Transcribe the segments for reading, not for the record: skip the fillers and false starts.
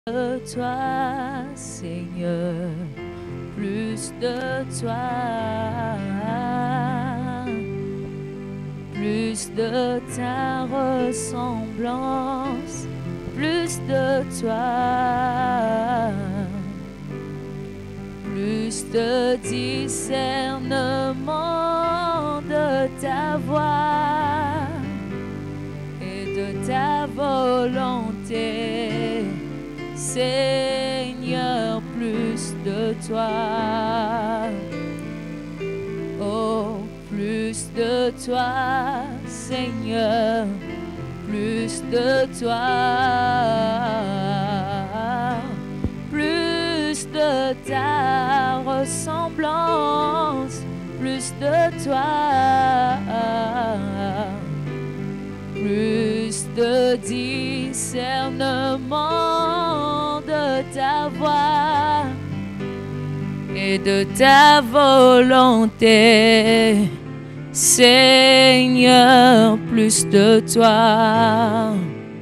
de toi, Seigneur, plus de toi, plus de ta ressemblance, plus de toi, plus de discernement de ta voix et de ta volonté. Seigneur, plus de toi, oh, plus de toi, Seigneur, plus de toi, plus de ta ressemblance, plus de toi, plus de discernement de ta voix et de ta volonté. Seigneur, plus de toi.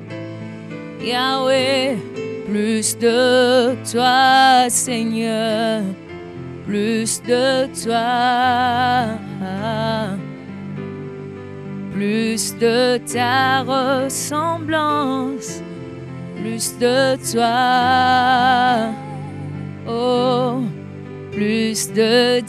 Yahweh, plus de toi, Seigneur, plus de toi. Plus de ta ressemblance, plus de toi, oh, plus de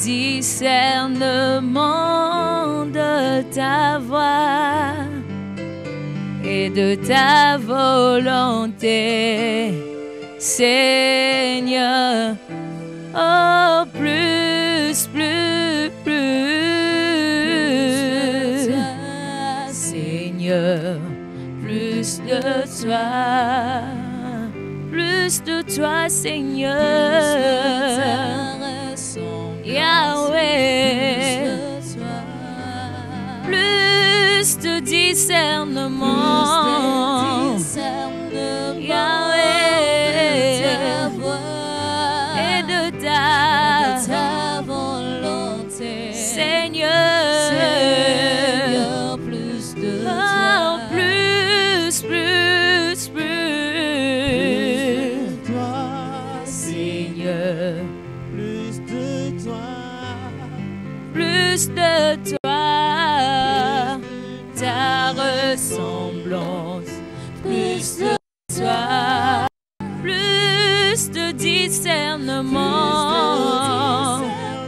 discernement de ta voix et de ta volonté, Seigneur, oh, plus, plus, plus. Plus de toi, plus de toi, Seigneur, Yahweh, plus de discernement, Yahweh, et de ta volonté, Seigneur, plus de toi. Plus de toi, ta ressemblance, plus de toi, plus de discernement,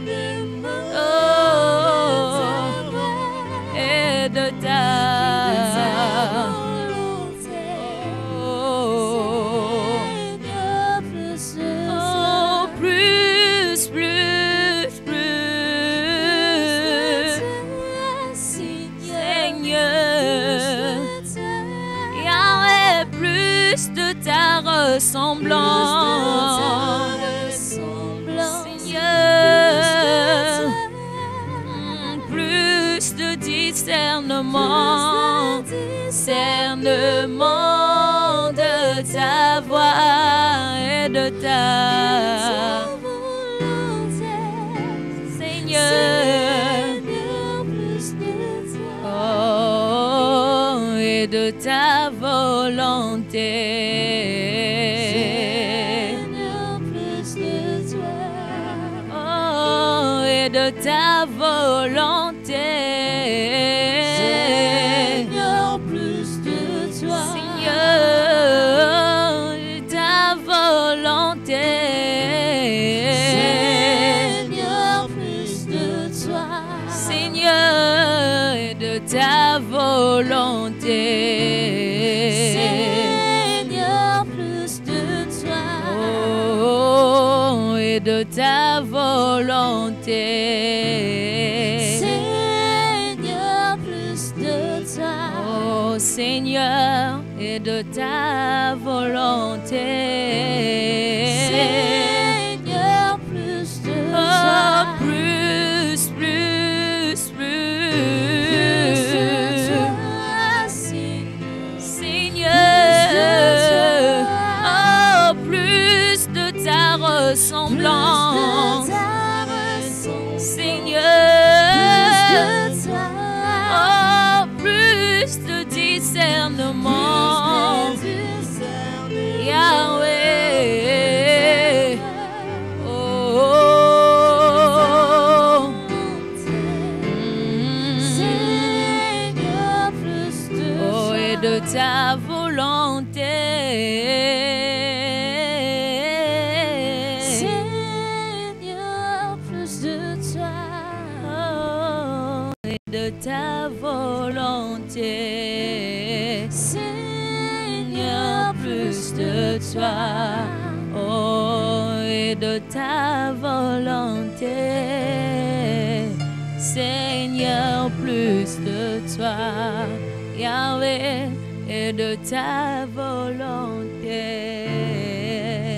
oh, et de ta ressemblance, Seigneur, plus de discernement, discernement de ta voix et de ta volonté, Seigneur, oh, et de ta volonté. De ta volonté, Seigneur, plus de toi, Seigneur, de ta volonté, Seigneur, plus de toi, Seigneur, de ta volonté, Seigneur, plus de toi, oh, et de ta volonté. Seigneur, plus de toi. Oh, Seigneur, et de ta volonté. Seigneur, plus de toi. Oh, plus, plus, plus. Seigneur, oh, plus de ta ressemblance. Oh, plus de discernement, Yahweh, ta volonté. Seigneur, plus de toi, oh, et de ta volonté. Seigneur, plus de toi, Yahweh, et de ta volonté.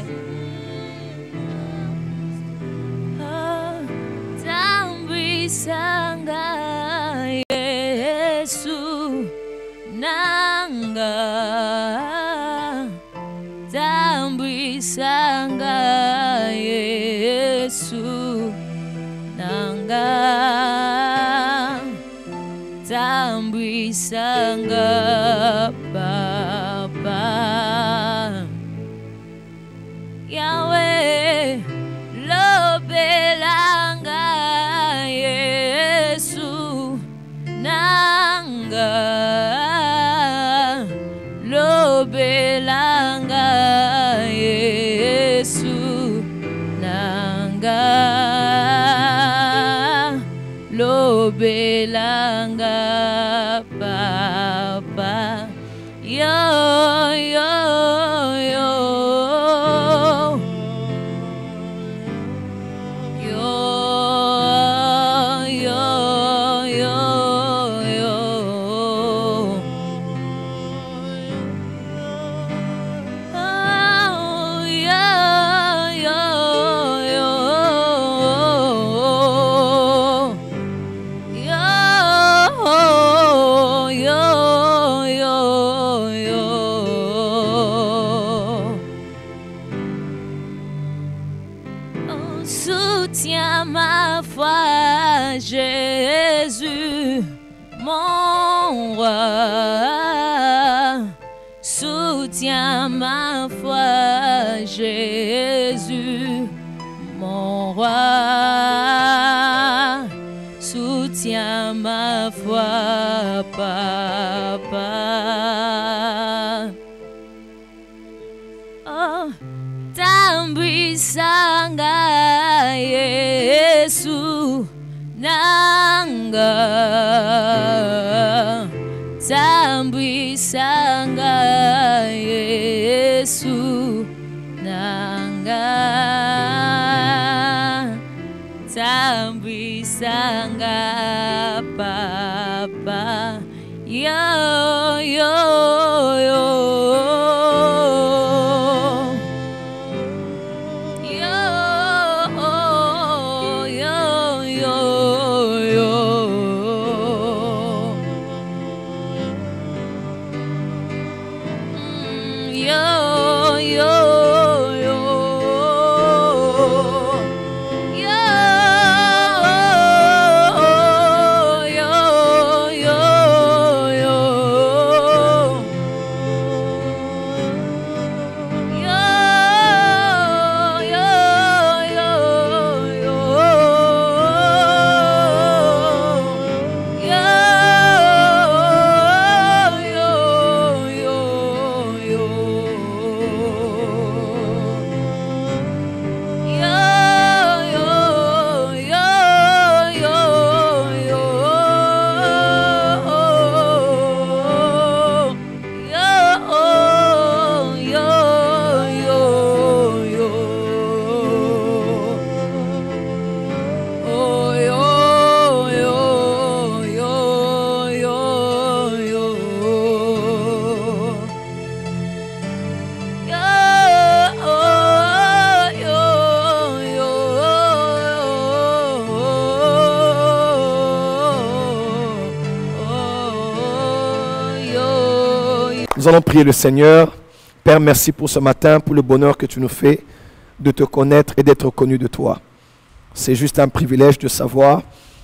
Oh, Tambui Sanga Yesu Nanga, Tambui Sanga Yesu Nanga, Tambui Sanga Papa. Yahweh Lobelanga Yesu Nanga, Lobelanga Yesu Nanga, Lobelanga Papa. Yo, yo, yo. Yo, yo, yo, yo. Oh, yo, yo, yo. Soutiens ma foi, Jésus, mon roi. Soutiens ma foi, Jésus, mon roi. Soutiens ma foi, Papa. Oh, Tambui Sanga Yesu Nanga, Tambui Sanga Yesu Nanga, Tambui Sanga Papa. Yo, yo, yo. Nous allons prier le Seigneur. Père, merci pour ce matin, pour le bonheur que tu nous fais de te connaître et d'être connu de toi. C'est juste un privilège de savoir,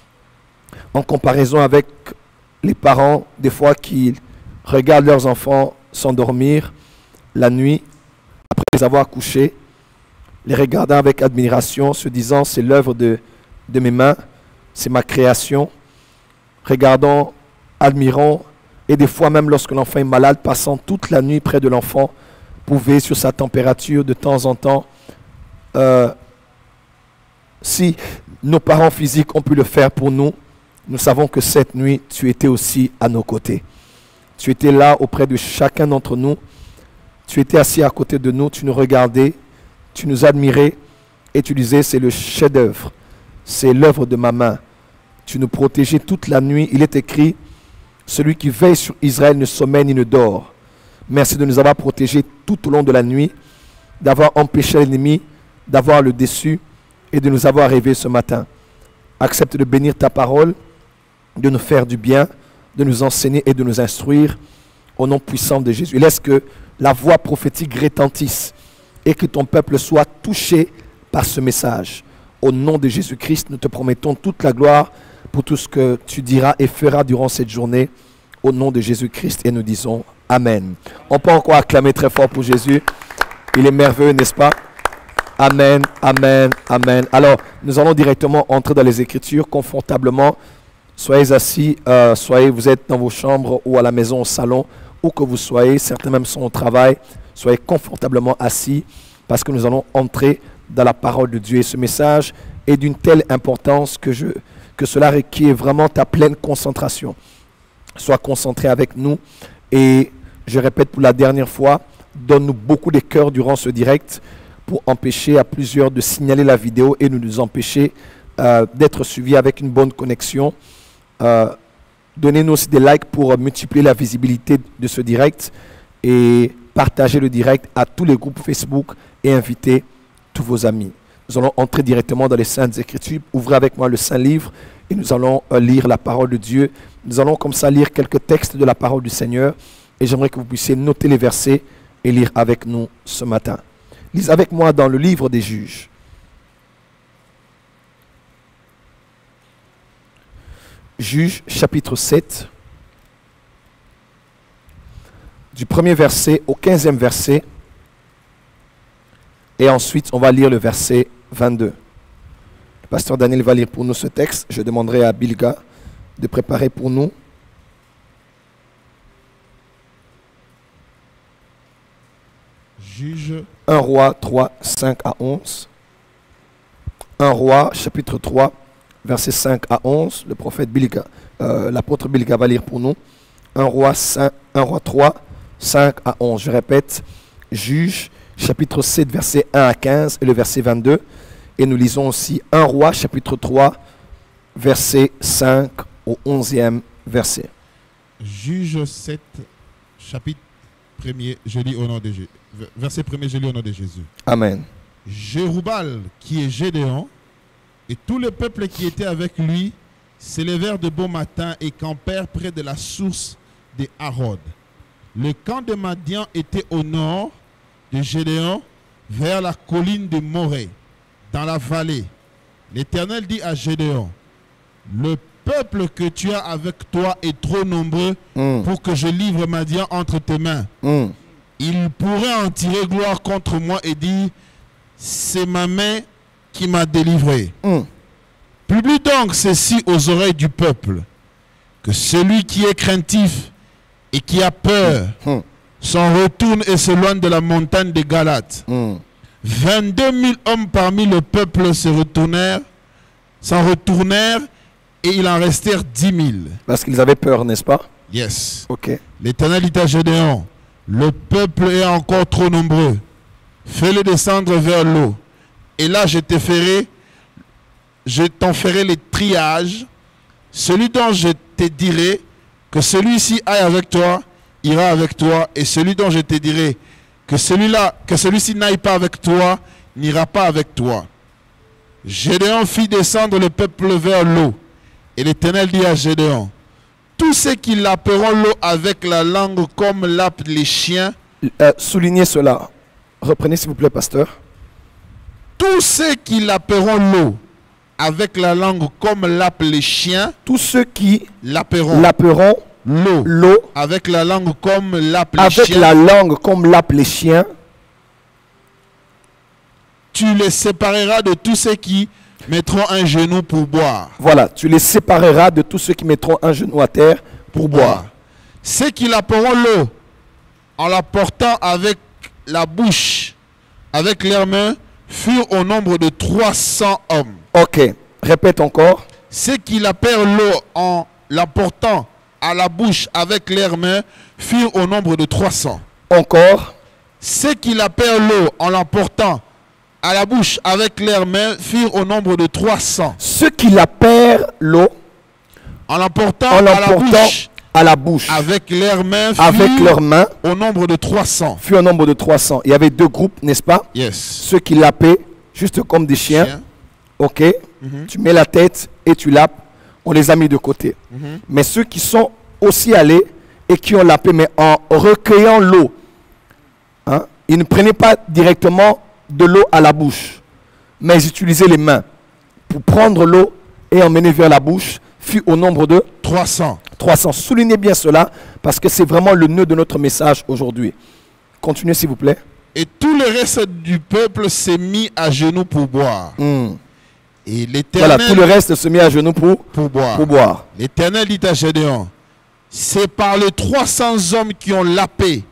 en comparaison avec les parents, des fois qui regardent leurs enfants s'endormir la nuit, après les avoir couchés, les regardant avec admiration, se disant c'est l'œuvre de mes mains, c'est ma création. Regardons, admirons, et des fois même lorsque l'enfant est malade, passant toute la nuit près de l'enfant pour veiller sur sa température de temps en temps. Si nos parents physiques ont pu le faire pour nous, Nous savons que cette nuit, tu étais aussi à nos côtés. Tu étais là auprès de chacun d'entre nous. Tu étais assis à côté de nous, tu nous regardais, tu nous admirais et tu disais, c'est le chef-d'œuvre, c'est l'œuvre de ma main. Tu nous protégeais toute la nuit. Il est écrit, celui qui veille sur Israël ne sommeille ni ne dort. Merci de nous avoir protégés tout au long de la nuit, d'avoir empêché l'ennemi, d'avoir le déçu et de nous avoir réveillés ce matin. Accepte de bénir ta parole, de nous faire du bien, de nous enseigner et de nous instruire au nom puissant de Jésus. Laisse que la voix prophétique retentisse et que ton peuple soit touché par ce message. Au nom de Jésus-Christ, nous te promettons toute la gloire pour tout ce que tu diras et feras durant cette journée. Au nom de Jésus-Christ, et nous disons Amen. On peut encore acclamer très fort pour Jésus. Il est merveilleux, n'est-ce pas? Amen, amen, amen. Alors, nous allons directement entrer dans les Écritures confortablement. Soyez assis, vous êtes dans vos chambres ou à la maison, au salon, où que vous soyez, certains même sont au travail. Soyez confortablement assis parce que nous allons entrer dans la parole de Dieu. Et ce message est d'une telle importance que cela requiert vraiment ta pleine concentration. Sois concentré avec nous et je répète pour la dernière fois, donne-nous beaucoup de cœur durant ce direct pour empêcher à plusieurs de signaler la vidéo et nous empêcher d'être suivis avec une bonne connexion. Donnez-nous aussi des likes pour multiplier la visibilité de ce direct et partagez le direct à tous les groupes Facebook et invitez tous vos amis. Nous allons entrer directement dans les Saintes Écritures. Ouvrez avec moi le Saint-Livre et nous allons lire la parole de Dieu. Nous allons comme ça lire quelques textes de la parole du Seigneur et j'aimerais que vous puissiez noter les versets et lire avec nous ce matin. Lisez avec moi dans le livre des Juges. Juges chapitre 7, du premier verset au 15e verset, et ensuite on va lire le verset 22. Le pasteur Daniel va lire pour nous ce texte. Je demanderai à Bilga de préparer pour nous. Juge 1 Roi 3, 5 à 11. 1 Roi chapitre 3, versets 5 à 11. Le prophète Bilga, l'apôtre Bilga va lire pour nous. 1 Roi 3, 5 à 11. Je répète, Juge chapitre 7, verset 1 à 15 et le verset 22. Et nous lisons aussi 1 Roi chapitre 3, verset 5 au 11e verset. Juge 7, chapitre 1er, je lis au nom de Jésus. Verset 1er, je lis au nom de Jésus. Amen. Jérubal, qui est Gédéon, et tout le peuple qui était avec lui s'élevèrent de bon matin et campèrent près de la source de Harod. Le camp de Madian était au nord de Gédéon, vers la colline de Morée, dans la vallée. L'Éternel dit à Gédéon, le peuple que tu as avec toi est trop nombreux pour que je livre Madian entre tes mains. Il pourrait en tirer gloire contre moi et dire, c'est ma main qui m'a délivré. Publie donc ceci aux oreilles du peuple, que celui qui est craintif et qui a peur s'en retourne et s'éloigne de la montagne de Galate. 22 000 hommes parmi le peuple s'en retournèrent et il en restèrent 10 000. Parce qu'ils avaient peur, n'est-ce pas? Yes. Ok. L'Éternel dit à Gédéon, le peuple est encore trop nombreux. Fais-le descendre vers l'eau. Et là, je t'en ferai les triages. Celui dont je te dirai que celui-ci aille avec toi, ira avec toi. Et celui dont je te dirai que celui-ci n'aille pas avec toi, n'ira pas avec toi. Gédéon fit descendre le peuple vers l'eau. Et l'Éternel dit à Gédéon, tous ceux qui laperont l'eau avec la langue comme lappent les chiens. Soulignez cela. Reprenez s'il vous plaît, pasteur. Tous ceux qui laperont l'eau avec la langue comme lappent les chiens. Tous ceux qui laperont l'eau avec la langue comme lappent les chiens. Avec la langue comme lappent les chiens. Tu les sépareras de tous ceux qui mettront un genou pour boire. Voilà, tu les sépareras de tous ceux qui mettront un genou à terre pour boire. Ceux qui laperont l'eau en la portant avec la bouche, avec leurs mains, furent au nombre de 300 hommes. Ok, répète encore. ceux qui lapèrent l'eau en l'apportant à la bouche avec leurs mains furent au nombre de 300. Encore. Ceux qui lapèrent l'eau en l'emportant à la bouche avec leurs mains furent au nombre de 300. Ceux qui lapèrent l'eau En l'emportant à la bouche avec leurs mains au nombre de 300. Fut au nombre de 300. Il y avait deux groupes, n'est-ce pas? Yes. Ceux qui lapaient, juste comme des chiens. Ok. Tu mets la tête et tu lapes. On les a mis de côté. Mais ceux qui sont aussi allés et qui ont lapé, mais en recueillant l'eau, hein, ils ne prenaient pas directement de l'eau à la bouche, mais ils utilisaient les mains pour prendre l'eau et emmener vers la bouche, fut au nombre de 300. 300. Soulignez bien cela, parce que c'est vraiment le nœud de notre message aujourd'hui. Continuez s'il vous plaît. Et tout le reste du peuple s'est mis à genoux pour boire. Et l'Éternel... Voilà, tout le reste se mit à genoux pour boire. L'Éternel dit à Gédéon, c'est par les 300 hommes qui ont lapé.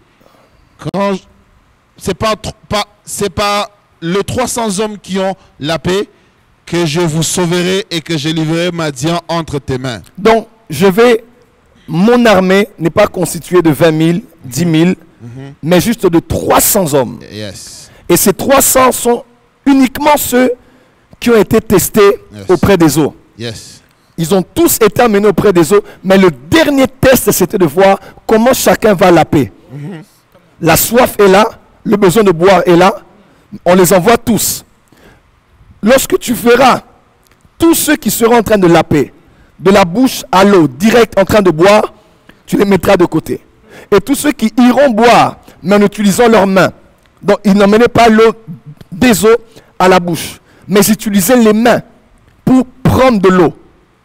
C'est par les 300 hommes qui ont lapé que je vous sauverai et que je livrerai Madian entre tes mains. Donc, mon armée n'est pas constituée de 20 000, 10 000, mais juste de 300 hommes. Yes. Et ces 300 sont uniquement ceux qui ont été testés auprès des eaux. Yes. Ils ont tous été amenés auprès des eaux, mais le dernier test, c'était de voir comment chacun va laper. La soif est là, le besoin de boire est là, on les envoie tous. Lorsque tu verras tous ceux qui seront en train de laper, de la bouche à l'eau, direct en train de boire, tu les mettras de côté. Et tous ceux qui iront boire, mais en utilisant leurs mains, donc ils n'emmenaient pas l'eau des eaux à la bouche, mais ils utilisaient les mains pour prendre de l'eau.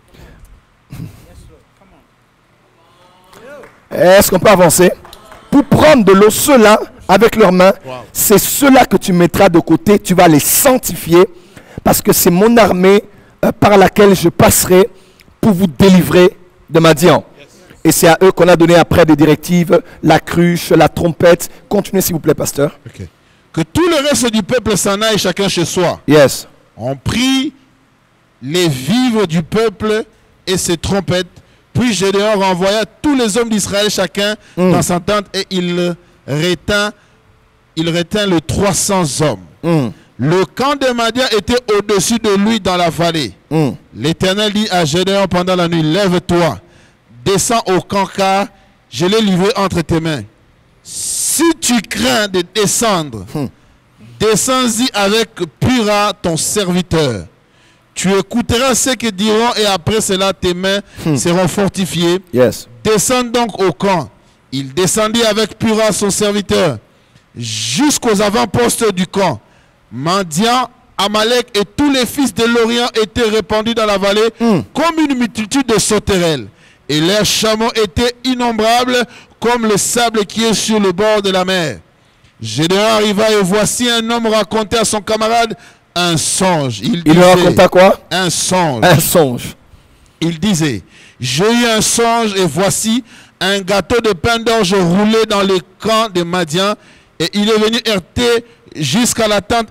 Est-ce qu'on peut avancer? Pour prendre de l'eau, ceux-là, avec leurs mains, c'est ceux-là que tu mettras de côté, tu vas les sanctifier, parce que c'est mon armée par laquelle je passerai pour vous délivrer de Madian. Et c'est à eux qu'on a donné après des directives, la cruche, la trompette. Continuez s'il vous plaît, pasteur. Okay. Que tout le reste du peuple s'en aille chacun chez soi. Yes. On prit les vivres du peuple et ses trompettes. Puis Gédéon renvoya tous les hommes d'Israël chacun dans sa tente et il retint les 300 hommes. Le camp de Madian était au-dessus de lui dans la vallée. L'Éternel dit à Gédéon pendant la nuit, lève-toi, descends au camp car je l'ai livré entre tes mains. Si tu crains de descendre, descends-y avec Pura ton serviteur. Tu écouteras ce qu'ils diront et après cela tes mains seront fortifiées. Yes. Descends donc au camp. Il descendit avec Pura son serviteur jusqu'aux avant-postes du camp. Madian, Amalek et tous les fils de l'Orient étaient répandus dans la vallée comme une multitude de sauterelles. Et leurs chameaux étaient innombrables comme le sable qui est sur le bord de la mer. Gédéon arriva et voici un homme racontait à son camarade un songe. Il lui raconta quoi? Un songe. Un songe. Il disait, j'ai eu un songe et voici un gâteau de pain d'orge roulé dans les camps de Madian et il est venu heurter jusqu'à la tente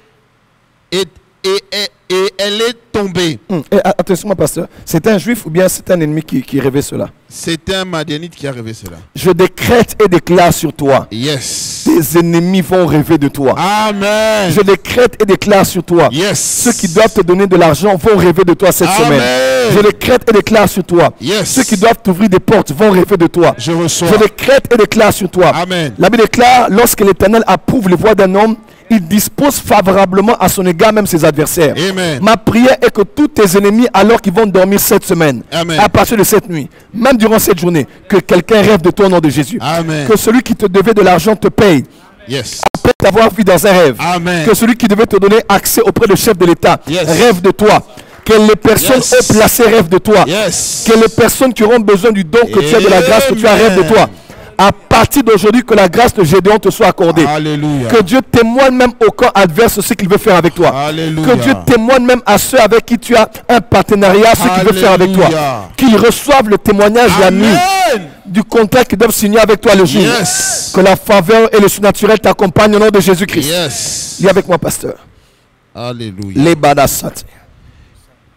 et elle est tombée. Attention, pasteur, c'est un juif ou bien c'est un ennemi qui rêvait cela? C'est un Madianite qui a rêvé cela. Je décrète et déclare sur toi. Yes. Tes ennemis vont rêver de toi. Amen. Je décrète et déclare sur toi. Yes. Ceux qui doivent te donner de l'argent vont rêver de toi cette semaine. Je décrète et déclare sur toi. Yes. Ceux qui doivent t'ouvrir des portes vont rêver de toi. Je reçois. Je décrète et déclare sur toi. Amen. La Bible déclare, lorsque l'Éternel approuve les voies d'un homme, il dispose favorablement à son égard même ses adversaires. Amen. Ma prière est que tous tes ennemis, alors qu'ils vont dormir cette semaine, Amen. à partir de cette nuit, même durant cette journée, que quelqu'un rêve de toi au nom de Jésus. Amen. Que celui qui te devait de l'argent te paye. Yes. Après t'avoir vu dans un rêve. Amen. Que celui qui devait te donner accès auprès du chef de l'État rêve de toi. Que les personnes haut placées rêvent de toi. Yes. Que les personnes qui auront besoin du don que tu as, de la grâce que tu as, rêvent de toi. À partir d'aujourd'hui, que la grâce de Gédéon te soit accordée. Alléluia. Que Dieu témoigne même au camp adverse ce qu'il veut faire avec toi. Alléluia. Que Dieu témoigne même à ceux avec qui tu as un partenariat, ce qu'il veut faire avec toi. Qu'ils reçoivent le témoignage la nuit du contrat qu'ils doivent signer avec toi le jour. Yes. Que la faveur et le surnaturel t'accompagnent au nom de Jésus-Christ. Yes. Viens avec moi, pasteur. Alléluia. Les badassat.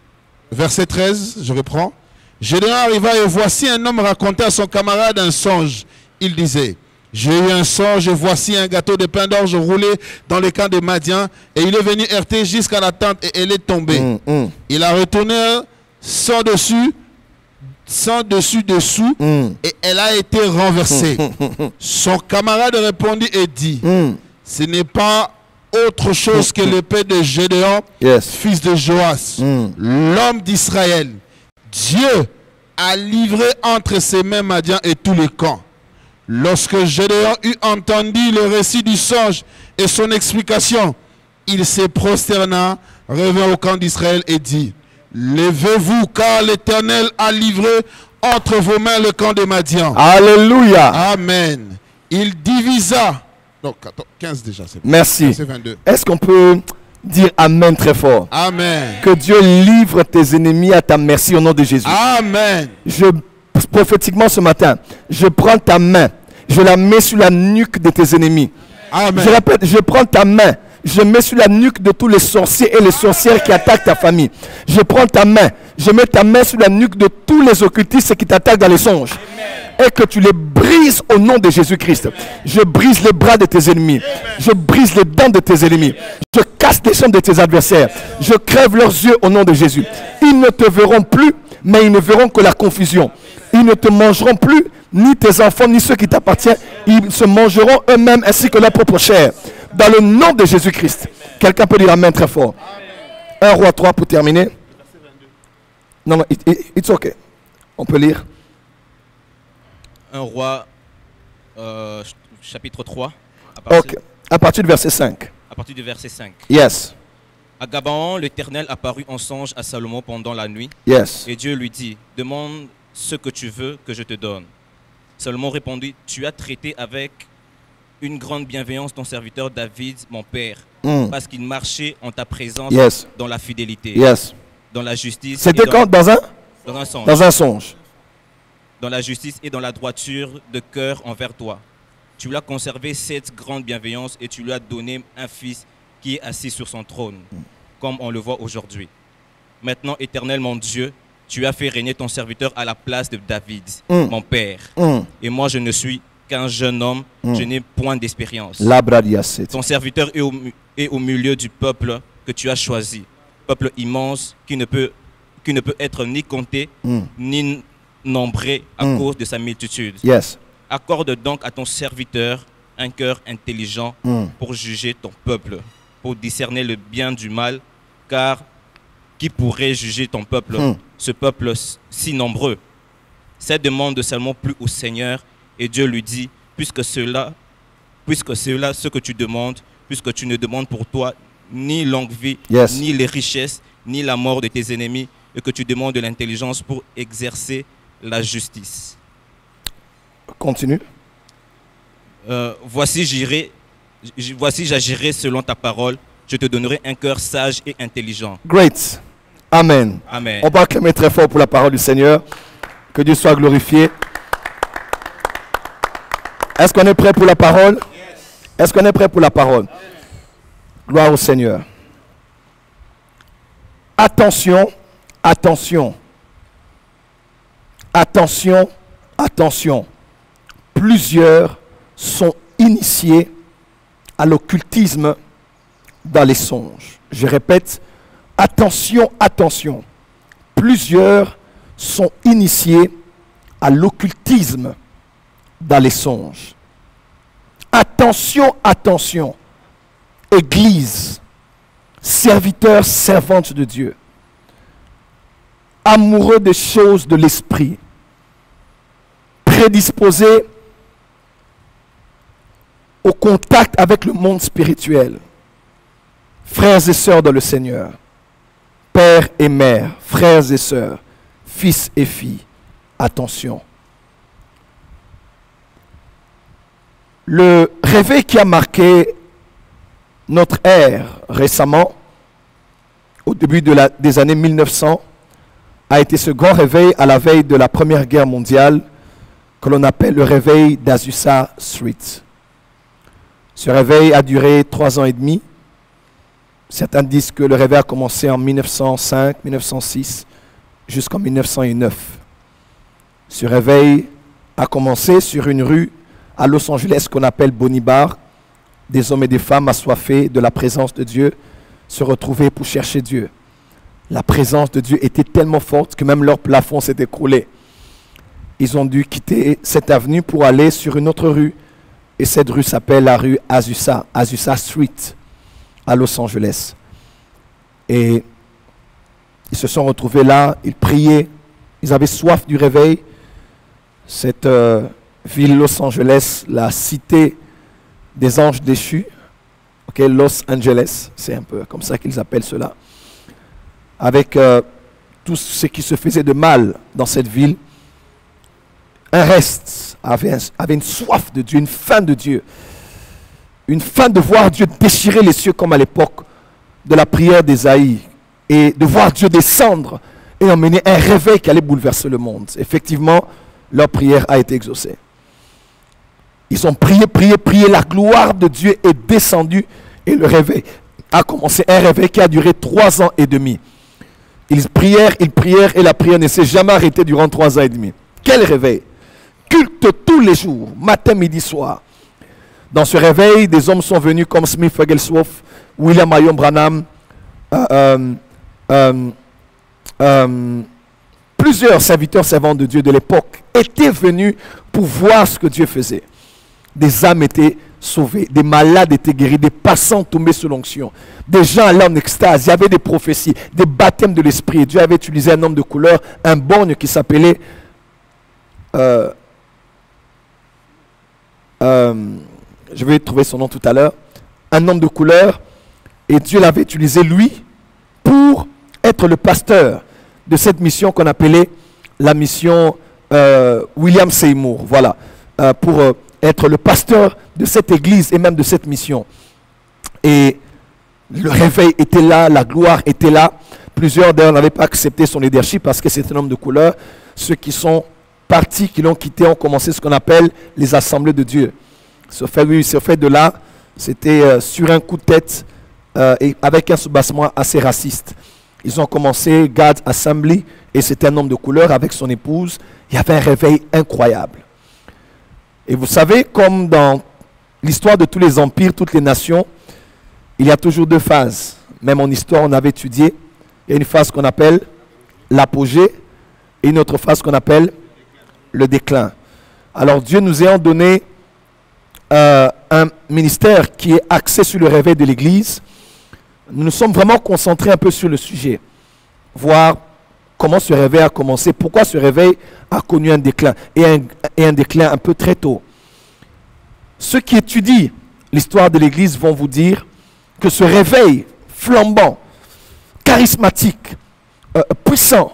Verset 13, je reprends. Gédéon arriva et voici un homme racontait à son camarade un songe. Il disait, j'ai eu un songe et voici un gâteau de pain d'orge roulé dans le camp de Madian et il est venu heurter jusqu'à la tente et elle est tombée. Il a retourné sans dessus dessous et elle a été renversée. Son camarade répondit et dit, ce n'est pas autre chose que l'épée de Gédéon, fils de Joas, l'homme d'Israël. Dieu a livré entre ses mains Madian et tous les camps. Lorsque Gédéon eut entendu le récit du songe et son explication, il se prosterna, revint au camp d'Israël et dit, levez-vous car l'Éternel a livré entre vos mains le camp de Madian. Alléluia. Amen. Il divisa. Donc, 15 déjà, c'est bon. Merci. Est-ce qu'on peut dire Amen très fort? Amen. Que Dieu livre tes ennemis à ta merci au nom de Jésus. Amen. Prophétiquement ce matin, je prends ta main, je la mets sur la nuque de tes ennemis. Amen. Je répète, je prends ta main, je mets sur la nuque de tous les sorciers et les sorcières qui attaquent ta famille. Je prends ta main, je mets ta main sur la nuque de tous les occultistes qui t'attaquent dans les songes. Et que tu les brises au nom de Jésus-Christ. Je brise les bras de tes ennemis. Je brise les dents de tes ennemis. Je casse les jambes de tes adversaires. Je crève leurs yeux au nom de Jésus. Ils ne te verront plus, mais ils ne verront que la confusion. Ils ne te mangeront plus, ni tes enfants, ni ceux qui t'appartiennent. Ils se mangeront eux-mêmes ainsi que leur propre chair. Dans le nom de Jésus-Christ. Quelqu'un peut dire Amen très fort. 1 Roi 3 pour terminer. Non, it's okay. On peut lire. 1 Roi, chapitre 3. À partir du verset 5. À partir du verset 5. Yes. À Gabaon, l'Éternel apparut en songe à Salomon pendant la nuit. Yes. Et Dieu lui dit, demande ce que tu veux que je te donne. Salomon répondit, tu as traité avec une grande bienveillance ton serviteur David, mon père, parce qu'il marchait en ta présence dans la fidélité, dans la justice. C'était quand? Dans un songe. Dans un songe. Dans la justice et dans la droiture de cœur envers toi. Tu lui as conservé cette grande bienveillance et tu lui as donné un fils qui est assis sur son trône, comme on le voit aujourd'hui. Maintenant, Éternel mon Dieu, tu as fait régner ton serviteur à la place de David, mon père. Et moi, je ne suis qu'un jeune homme, je n'ai point d'expérience. Ton serviteur est au milieu du peuple que tu as choisi, peuple immense qui ne peut être ni compté, ni nombré à cause de sa multitude. Accorde donc à ton serviteur un cœur intelligent pour juger ton peuple, pour discerner le bien du mal, car qui pourrait juger ton peuple, ce peuple si nombreux? Cette demande de Salomon plut au Seigneur, et Dieu lui dit, puisque cela, ce que tu demandes, puisque tu ne demandes pour toi ni longue vie, ni les richesses, ni la mort de tes ennemis, et que tu demandes de l'intelligence pour exercer la justice. Continue. Voici j'agirai selon ta parole, je te donnerai un cœur sage et intelligent. Great. Amen. Amen. On va acclamer très fort pour la parole du Seigneur. Que Dieu soit glorifié. Est-ce qu'on est prêt pour la parole? Est-ce qu'on est prêt pour la parole? Gloire au Seigneur. Attention, attention. Attention, attention. Plusieurs sont initiés à l'occultisme dans les songes. Je répète, attention, attention. Plusieurs sont initiés à l'occultisme dans les songes. Attention, attention. Église, serviteurs, servantes de Dieu, amoureux des choses de l'esprit, prédisposés au contact avec le monde spirituel, frères et sœurs dans le Seigneur, pères et mères, frères et sœurs, fils et filles, attention. Le réveil qui a marqué notre ère récemment, au début des années 1900, a été ce grand réveil à la veille de la Première Guerre mondiale que l'on appelle le réveil d'Azusa Street. Ce réveil a duré 3 ans et demi Certains disent que le réveil a commencé en 1905, 1906, jusqu'en 1909. Ce réveil a commencé sur une rue à Los Angeles qu'on appelle Bonnie Bar. Des hommes et des femmes assoiffés de la présence de Dieu se retrouvaient pour chercher Dieu. La présence de Dieu était tellement forte que même leur plafond s'est écroulé. Ils ont dû quitter cette avenue pour aller sur une autre rue. Et cette rue s'appelle la rue Azusa, Azusa Street, à Los Angeles. Et ils se sont retrouvés là, ils priaient, ils avaient soif du réveil. Cette ville Los Angeles, la cité des anges déchus, okay, Los Angeles, c'est un peu comme ça qu'ils appellent cela, avec tout ce qui se faisait de mal dans cette ville. Un reste avait une soif de Dieu, une faim de Dieu, une faim de voir Dieu déchirer les cieux comme à l'époque de la prière d'Ésaïe et de voir Dieu descendre et emmener un réveil qui allait bouleverser le monde. Effectivement, leur prière a été exaucée. Ils ont prié, prié, prié, la gloire de Dieu est descendue et le réveil a commencé. Un réveil qui a duré 3 ans et demi. Ils prièrent et la prière ne s'est jamais arrêtée durant 3 ans et demi. Quel réveil! Culte tous les jours, matin, midi, soir. Dans ce réveil, des hommes sont venus comme Smith Wigglesworth, William Marion Branham, plusieurs serviteurs servants de Dieu de l'époque étaient venus pour voir ce que Dieu faisait. Des âmes étaient sauvées, des malades étaient guéris, des passants tombaient sous l'onction, des gens allaient en extase, il y avait des prophéties, des baptêmes de l'esprit. Dieu avait utilisé un homme de couleur, un borgne qui s'appelait je vais trouver son nom tout à l'heure, un homme de couleur, et Dieu l'avait utilisé lui pour être le pasteur de cette mission qu'on appelait la mission William Seymour, voilà, pour être le pasteur de cette église et même de cette mission. Et le réveil était là, la gloire était là. Plusieurs d'ailleurs n'avaient pas accepté son leadership parce que c'est un homme de couleur. Ceux qui sont partis, qui l'ont quitté, ont commencé ce qu'on appelle les assemblées de Dieu. Ce fait de là, c'était sur un coup de tête et avec un soubassement assez raciste. Ils ont commencé God's Assembly et c'était un homme de couleur avec son épouse. Il y avait un réveil incroyable. Et vous savez, comme dans l'histoire de tous les empires, toutes les nations, il y a toujours 2 phases. Même en histoire, on avait étudié. Il y a une phase qu'on appelle l'apogée et une autre phase qu'on appelle le déclin. Alors Dieu nous ayant donné un ministère qui est axé sur le réveil de l'Église, nous nous sommes vraiment concentrés un peu sur le sujet. Voir comment ce réveil a commencé, pourquoi ce réveil a connu un déclin, et un déclin un peu très tôt. Ceux qui étudient l'histoire de l'Église vont vous dire que ce réveil flambant, charismatique, puissant,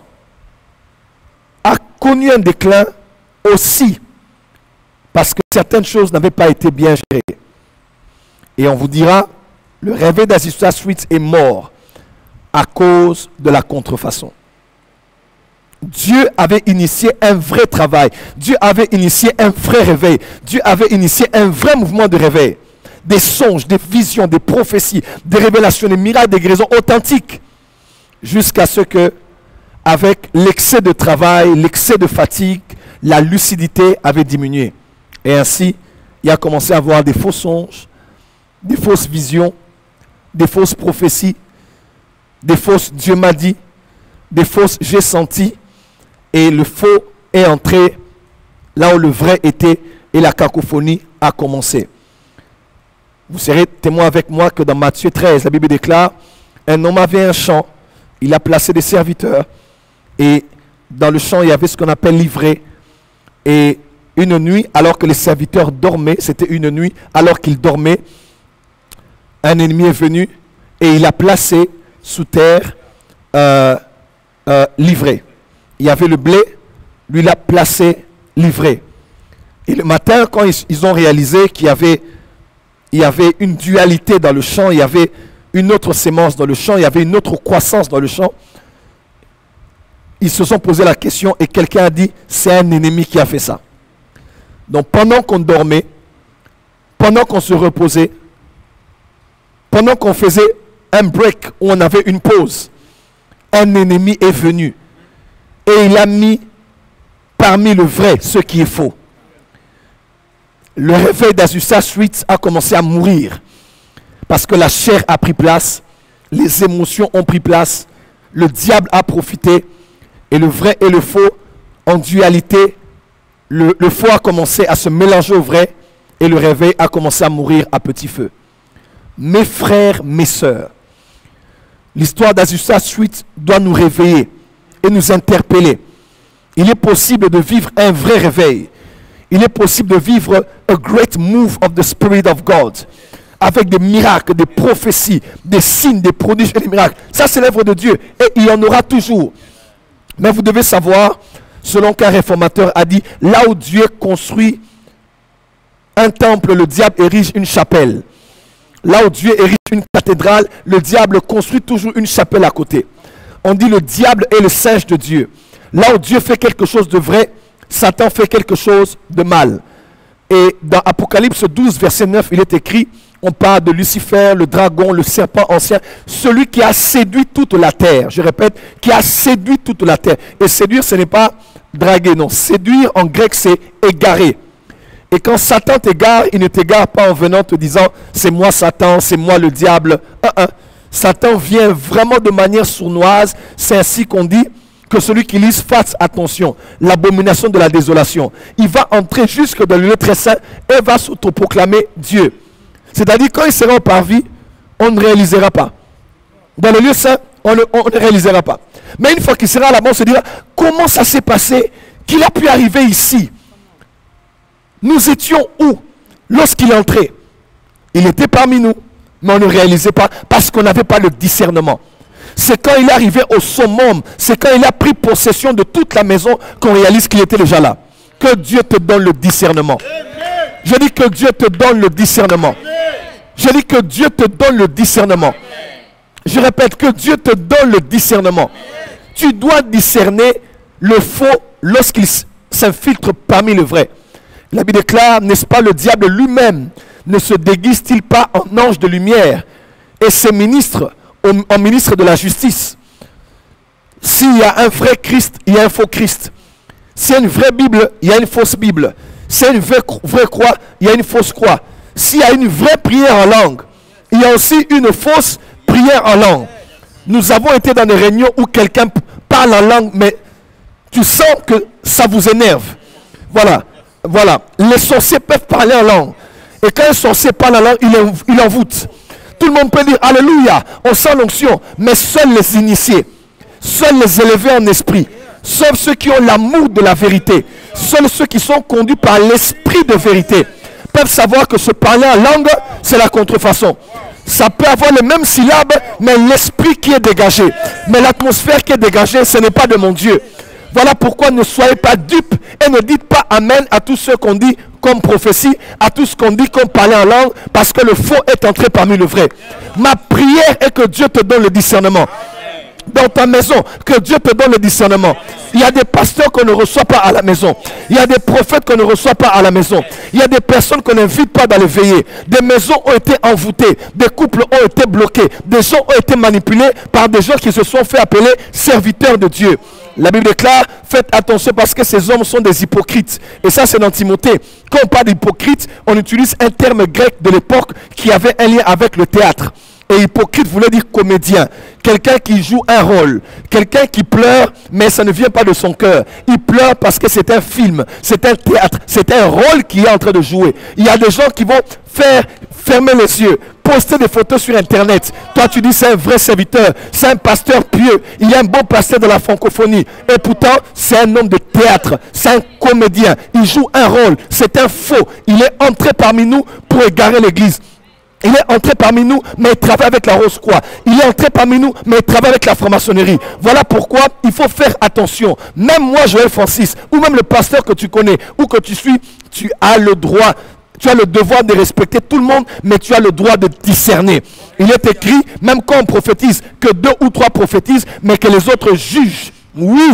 a connu un déclin aussi parce que certaines choses n'avaient pas été bien gérées. Et on vous dira, le réveil d'Azusa Street est mort à cause de la contrefaçon. Dieu avait initié un vrai travail. Dieu avait initié un vrai réveil. Dieu avait initié un vrai mouvement de réveil. Des songes, des visions, des prophéties, des révélations, des miracles, des guérisons authentiques. Jusqu'à ce que, avec l'excès de travail, l'excès de fatigue, la lucidité avait diminué. Et ainsi, il a commencé à avoir des faux songes, des fausses visions, des fausses prophéties, des fausses Dieu m'a dit, des fausses j'ai senti. Et le faux est entré là où le vrai était et la cacophonie a commencé. Vous serez témoin avec moi que dans Matthieu 13, la Bible déclare, un homme avait un champ, il a placé des serviteurs et dans le champ il y avait ce qu'on appelle livrée. Et une nuit, alors que les serviteurs dormaient, c'était une nuit, alors qu'ils dormaient, un ennemi est venu et il a placé sous terre livrée. Il y avait le blé, lui l'a placé livré. Et le matin, quand ils ont réalisé qu'il y avait une dualité dans le champ, il y avait une autre sémence dans le champ, il y avait une autre croissance dans le champ, ils se sont posé la question et quelqu'un a dit, c'est un ennemi qui a fait ça. Donc pendant qu'on dormait, pendant qu'on se reposait, pendant qu'on faisait un break, où on avait une pause, un ennemi est venu et il a mis parmi le vrai ce qui est faux. Le réveil d'Azusa Street a commencé à mourir parce que la chair a pris place, les émotions ont pris place, le diable a profité et le vrai et le faux en dualité, le faux a commencé à se mélanger au vrai et le réveil a commencé à mourir à petit feu. Mes frères, mes sœurs, l'histoire d'Azusa Street doit nous réveiller et nous interpeller. Il est possible de vivre un vrai réveil. Il est possible de vivre a great move of the Spirit of God avec des miracles, des prophéties, des signes, des prodiges et des miracles. Ça, c'est l'œuvre de Dieu et il y en aura toujours. Mais vous devez savoir, selon qu'un réformateur a dit, là où Dieu construit un temple, le diable érige une chapelle. Là où Dieu érige une cathédrale, le diable construit toujours une chapelle à côté. On dit le diable est le singe de Dieu. Là où Dieu fait quelque chose de vrai, Satan fait quelque chose de mal. Et dans Apocalypse 12, verset 9, il est écrit, on parle de Lucifer, le dragon, le serpent ancien, celui qui a séduit toute la terre. Je répète, qui a séduit toute la terre. Et séduire, ce n'est pas draguer, non. Séduire, en grec, c'est égarer. Et quand Satan t'égare, il ne t'égare pas en venant te disant « c'est moi Satan, c'est moi le diable ». Satan vient vraiment de manière sournoise. C'est ainsi qu'on dit que celui qui lit fasse attention. L'abomination de la désolation. Il va entrer jusque dans le lieu très saint et va s'autoproclamer Dieu. C'est-à-dire quand il sera au parvis, on ne réalisera pas. Dans le lieu saint, on ne réalisera pas. Mais une fois qu'il sera là-bas, on se dira comment ça s'est passé, qu'il a pu arriver ici. Nous étions où lorsqu'il est entré? Il était parmi nous, mais on ne réalisait pas parce qu'on n'avait pas le discernement. C'est quand il est arrivé au summum, c'est quand il a pris possession de toute la maison qu'on réalise qu'il était déjà là. Que Dieu te donne le discernement. Je dis que Dieu te donne le discernement. Je dis que Dieu te donne le discernement. Je répète, que Dieu te donne le discernement. Tu dois discerner le faux lorsqu'il s'infiltre parmi le vrai. La Bible déclare, n'est-ce pas, le diable lui-même ne se déguise-t-il pas en ange de lumière et ses ministres en ministre de la justice? S'il y a un vrai Christ, il y a un faux Christ. S'il y a une vraie Bible, il y a une fausse Bible. S'il y a une vraie croix, il y a une fausse croix. S'il y a une vraie prière en langue, il y a aussi une fausse prière en langue. Nous avons été dans des réunions où quelqu'un parle en langue, mais tu sens que ça vous énerve. Voilà. Voilà, les sorciers peuvent parler en langue. Et quand un sorcier parle en langue, il envoûte. Tout le monde peut dire Alléluia, on sent l'onction. Mais seuls les initiés, seuls les élevés en esprit, seuls ceux qui ont l'amour de la vérité, seuls ceux qui sont conduits par l'esprit de vérité, peuvent savoir que se parler en langue, c'est la contrefaçon. Ça peut avoir les mêmes syllabes, mais l'esprit qui est dégagé, mais l'atmosphère qui est dégagée, ce n'est pas de mon Dieu. Voilà pourquoi ne soyez pas dupes et ne dites pas amen à tout ce qu'on dit comme prophétie, à tout ce qu'on dit comme parler en langue, parce que le faux est entré parmi le vrai. Ma prière est que Dieu te donne le discernement. Dans ta maison, que Dieu te donne le discernement. Il y a des pasteurs qu'on ne reçoit pas à la maison. Il y a des prophètes qu'on ne reçoit pas à la maison. Il y a des personnes qu'on n'invite pas dans les veillées. Des maisons ont été envoûtées. Des couples ont été bloqués. Des gens ont été manipulés par des gens qui se sont fait appeler serviteurs de Dieu. La Bible déclare, faites attention parce que ces hommes sont des hypocrites. Et ça, c'est dans Timothée. Quand on parle d'hypocrite, on utilise un terme grec de l'époque qui avait un lien avec le théâtre. Et hypocrite voulait dire comédien. Quelqu'un qui joue un rôle. Quelqu'un qui pleure, mais ça ne vient pas de son cœur. Il pleure parce que c'est un film, c'est un théâtre, c'est un rôle qu'il est en train de jouer. Il y a des gens qui vont fermer les yeux, poster des photos sur Internet. Toi, tu dis c'est un vrai serviteur, c'est un pasteur pieux. Il y a un bon pasteur de la francophonie. Et pourtant, c'est un homme de théâtre, c'est un comédien. Il joue un rôle, c'est un faux. Il est entré parmi nous pour égarer l'église. Il est entré parmi nous, mais il travaille avec la Rose-Croix. Il est entré parmi nous, mais il travaille avec la franc-maçonnerie. Voilà pourquoi il faut faire attention. Même moi, Joël Francis, ou même le pasteur que tu connais, ou que tu suis, tu as le droit, tu as le devoir de respecter tout le monde, mais tu as le droit de discerner. Il est écrit, même quand on prophétise, que 2 ou 3 prophétisent, mais que les autres jugent. Oui,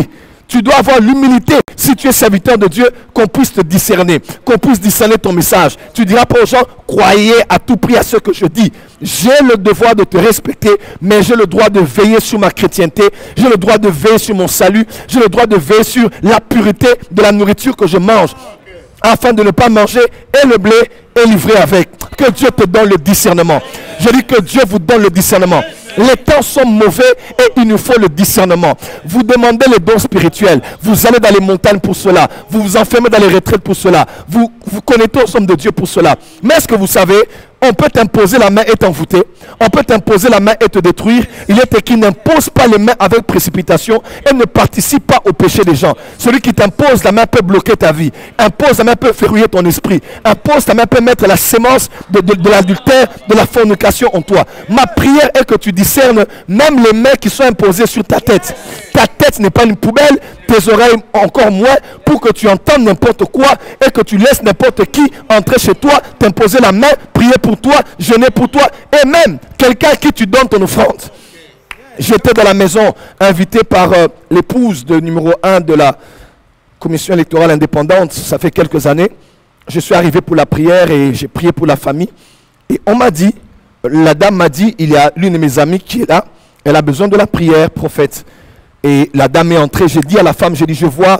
Tu dois avoir l'humilité, si tu es serviteur de Dieu, qu'on puisse te discerner, qu'on puisse discerner ton message. Tu diras pas aux gens, croyez à tout prix à ce que je dis. J'ai le devoir de te respecter, mais j'ai le droit de veiller sur ma chrétienté, j'ai le droit de veiller sur mon salut, j'ai le droit de veiller sur la pureté de la nourriture que je mange, afin de ne pas manger et le blé et livrer avec. Que Dieu te donne le discernement. Je dis que Dieu vous donne le discernement. Les temps sont mauvais et il nous faut le discernement. Vous demandez les dons spirituels. Vous allez dans les montagnes pour cela. Vous vous enfermez dans les retraites pour cela. Vous connaissez aux hommes de Dieu pour cela. Mais est-ce que vous savez, on peut t'imposer la main et t'envoûter. On peut t'imposer la main et te détruire. Il est écrit, n'impose pas les mains avec précipitation et ne participe pas au péché des gens. Celui qui t'impose la main peut bloquer ta vie. Impose la main peut verrouiller ton esprit. Impose la main peut mettre la sémence de l'adultère, de la fornication en toi. Ma prière est que tu discernes même les mains qui sont imposées sur ta tête. Ta tête n'est pas une poubelle, tes oreilles encore moins, pour que tu entendes n'importe quoi et que tu laisses n'importe qui entrer chez toi, t'imposer la main, prier pour toi, jeûner pour toi, et même quelqu'un à qui tu donnes ton offrande. J'étais dans la maison invité par l'épouse de numéro 1 de la commission électorale indépendante, ça fait quelques années. Je suis arrivé pour la prière et j'ai prié pour la famille. Et on m'a dit, la dame m'a dit, il y a l'une de mes amies qui est là, elle a besoin de la prière, prophète. Et la dame est entrée, j'ai dit à la femme, j'ai dit, je vois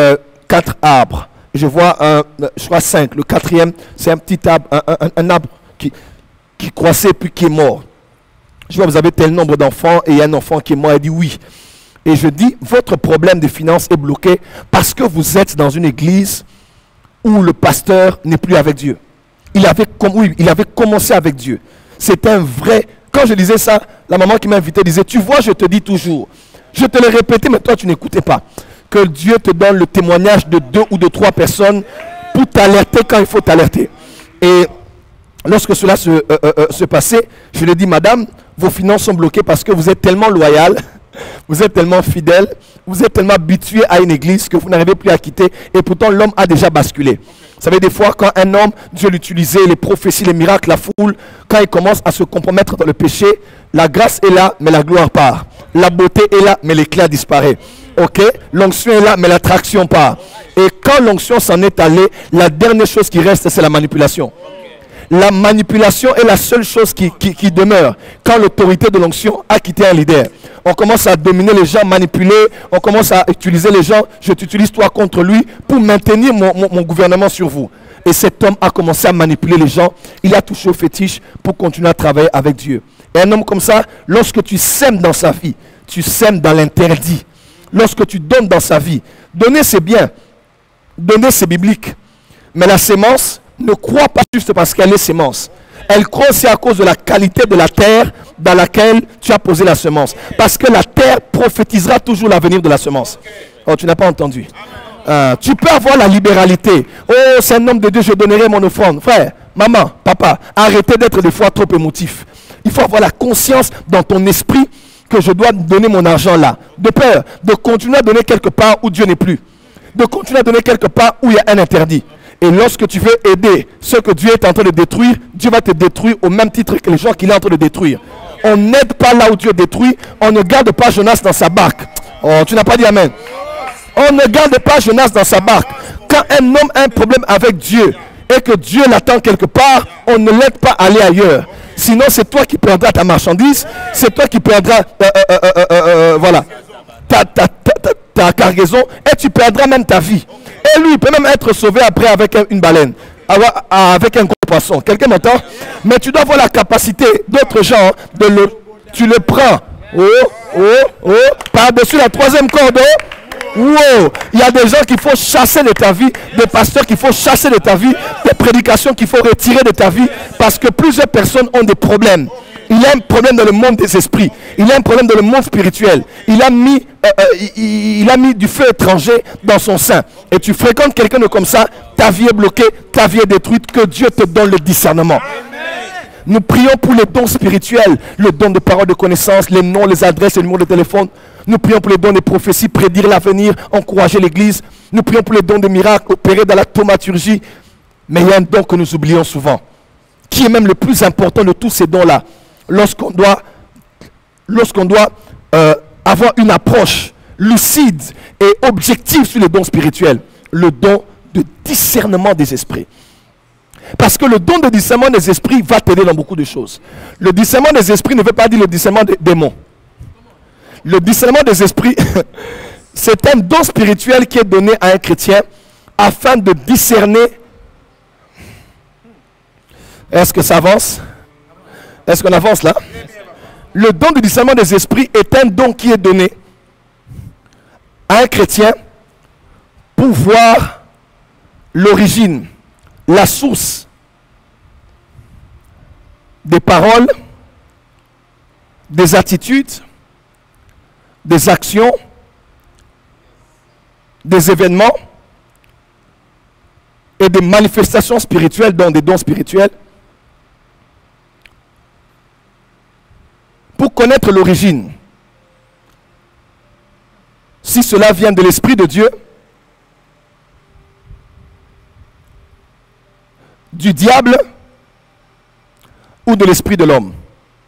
4 arbres. Je vois je crois 5. Le 4e, c'est un petit arbre, un arbre qui croissait puis qui est mort. Je vois, vous avez tel nombre d'enfants et il y a un enfant qui est mort. Elle dit oui. Et je dis, votre problème de finances est bloqué parce que vous êtes dans une église où le pasteur n'est plus avec Dieu. Il avait commencé avec Dieu. C'était un vrai... Quand je disais ça, la maman qui m'invitait disait, tu vois, je te dis toujours. Je te l'ai répété, mais toi, tu n'écoutais pas. Que Dieu te donne le témoignage de 2 ou de 3 personnes pour t'alerter quand il faut t'alerter. Et lorsque cela se passait, je lui ai dit, madame, vos finances sont bloquées parce que vous êtes tellement loyal, vous êtes tellement fidèle, vous êtes tellement habitué à une église que vous n'arrivez plus à quitter. Et pourtant, l'homme a déjà basculé. Vous savez, des fois, quand un homme, Dieu l'utilisait, les prophéties, les miracles, la foule, quand il commence à se compromettre dans le péché, la grâce est là, mais la gloire part. La beauté est là, mais l'éclat disparaît. Ok, l'onction est là, mais l'attraction part. Et quand l'onction s'en est allée, la dernière chose qui reste, c'est la manipulation. La manipulation est la seule chose qui demeure quand l'autorité de l'onction a quitté un leader. On commence à dominer les gens, manipuler, on commence à utiliser les gens, je t'utilise toi contre lui pour maintenir mon gouvernement sur vous. Et cet homme a commencé à manipuler les gens, il a touché au fétiche pour continuer à travailler avec Dieu. Et un homme comme ça, lorsque tu sèmes dans sa vie, tu sèmes dans l'interdit. Lorsque tu donnes dans sa vie, donner c'est bien, donner c'est biblique. Mais la sémence, ne crois pas juste parce qu'elle est sémence. Elle croit aussi à cause de la qualité de la terre dans laquelle tu as posé la semence. Parce que la terre prophétisera toujours l'avenir de la semence. Oh, tu n'as pas entendu. Tu peux avoir la libéralité. Oh, c'est un homme de Dieu, je donnerai mon offrande. Frère, maman, papa, arrêtez d'être des fois trop émotif. Il faut avoir la conscience dans ton esprit que je dois donner mon argent là. De peur de continuer à donner quelque part où Dieu n'est plus. De continuer à donner quelque part où il y a un interdit. Et lorsque tu veux aider ce que Dieu est en train de détruire, Dieu va te détruire au même titre que les gens qu'il est en train de détruire. On n'aide pas là où Dieu détruit. On ne garde pas Jonas dans sa barque. Oh, tu n'as pas dit amen. On ne garde pas Jonas dans sa barque. Quand un homme a un problème avec Dieu et que Dieu l'attend quelque part, on ne l'aide pas à aller ailleurs. Sinon, c'est toi qui perdras ta marchandise. C'est toi qui perdras voilà, ta cargaison. Et tu perdras même ta vie. Et lui, il peut même être sauvé après avec une baleine, avec un gros poisson. Quelqu'un m'entend? Mais tu dois avoir la capacité d'autres gens, tu le prends, par-dessus la 3e corde. Wow. Il y a des gens qu'il faut chasser de ta vie, des pasteurs qu'il faut chasser de ta vie, des prédications qu'il faut retirer de ta vie, parce que plusieurs personnes ont des problèmes. Il a un problème dans le monde des esprits. Il a un problème dans le monde spirituel. Il a mis du feu étranger dans son sein. Et tu fréquentes quelqu'un de comme ça, ta vie est bloquée, ta vie est détruite. Que Dieu te donne le discernement. Nous prions pour les dons spirituels, le don de parole de connaissance, les noms, les adresses, les numéros de téléphone. Nous prions pour les dons des prophéties, prédire l'avenir, encourager l'église. Nous prions pour les dons de miracles, opérer dans la thaumaturgie. Mais il y a un don que nous oublions souvent, qui est même le plus important de tous ces dons-là. Lorsqu'on doit avoir une approche lucide et objectif sur le don spirituel, le don de discernement des esprits. Parce que le don de discernement des esprits va t'aider dans beaucoup de choses. Le discernement des esprits ne veut pas dire le discernement des démons. Le discernement des esprits, c'est un don spirituel qui est donné à un chrétien afin de discerner. Est-ce que ça avance? Est-ce qu'on avance là? Le don de discernement des esprits est un don qui est donné à un chrétien pour voir l'origine, la source des paroles, des attitudes, des actions, des événements et des manifestations spirituelles, dans des dons spirituels, pour connaître l'origine. Si cela vient de l'Esprit de Dieu, du diable ou de l'esprit de l'homme.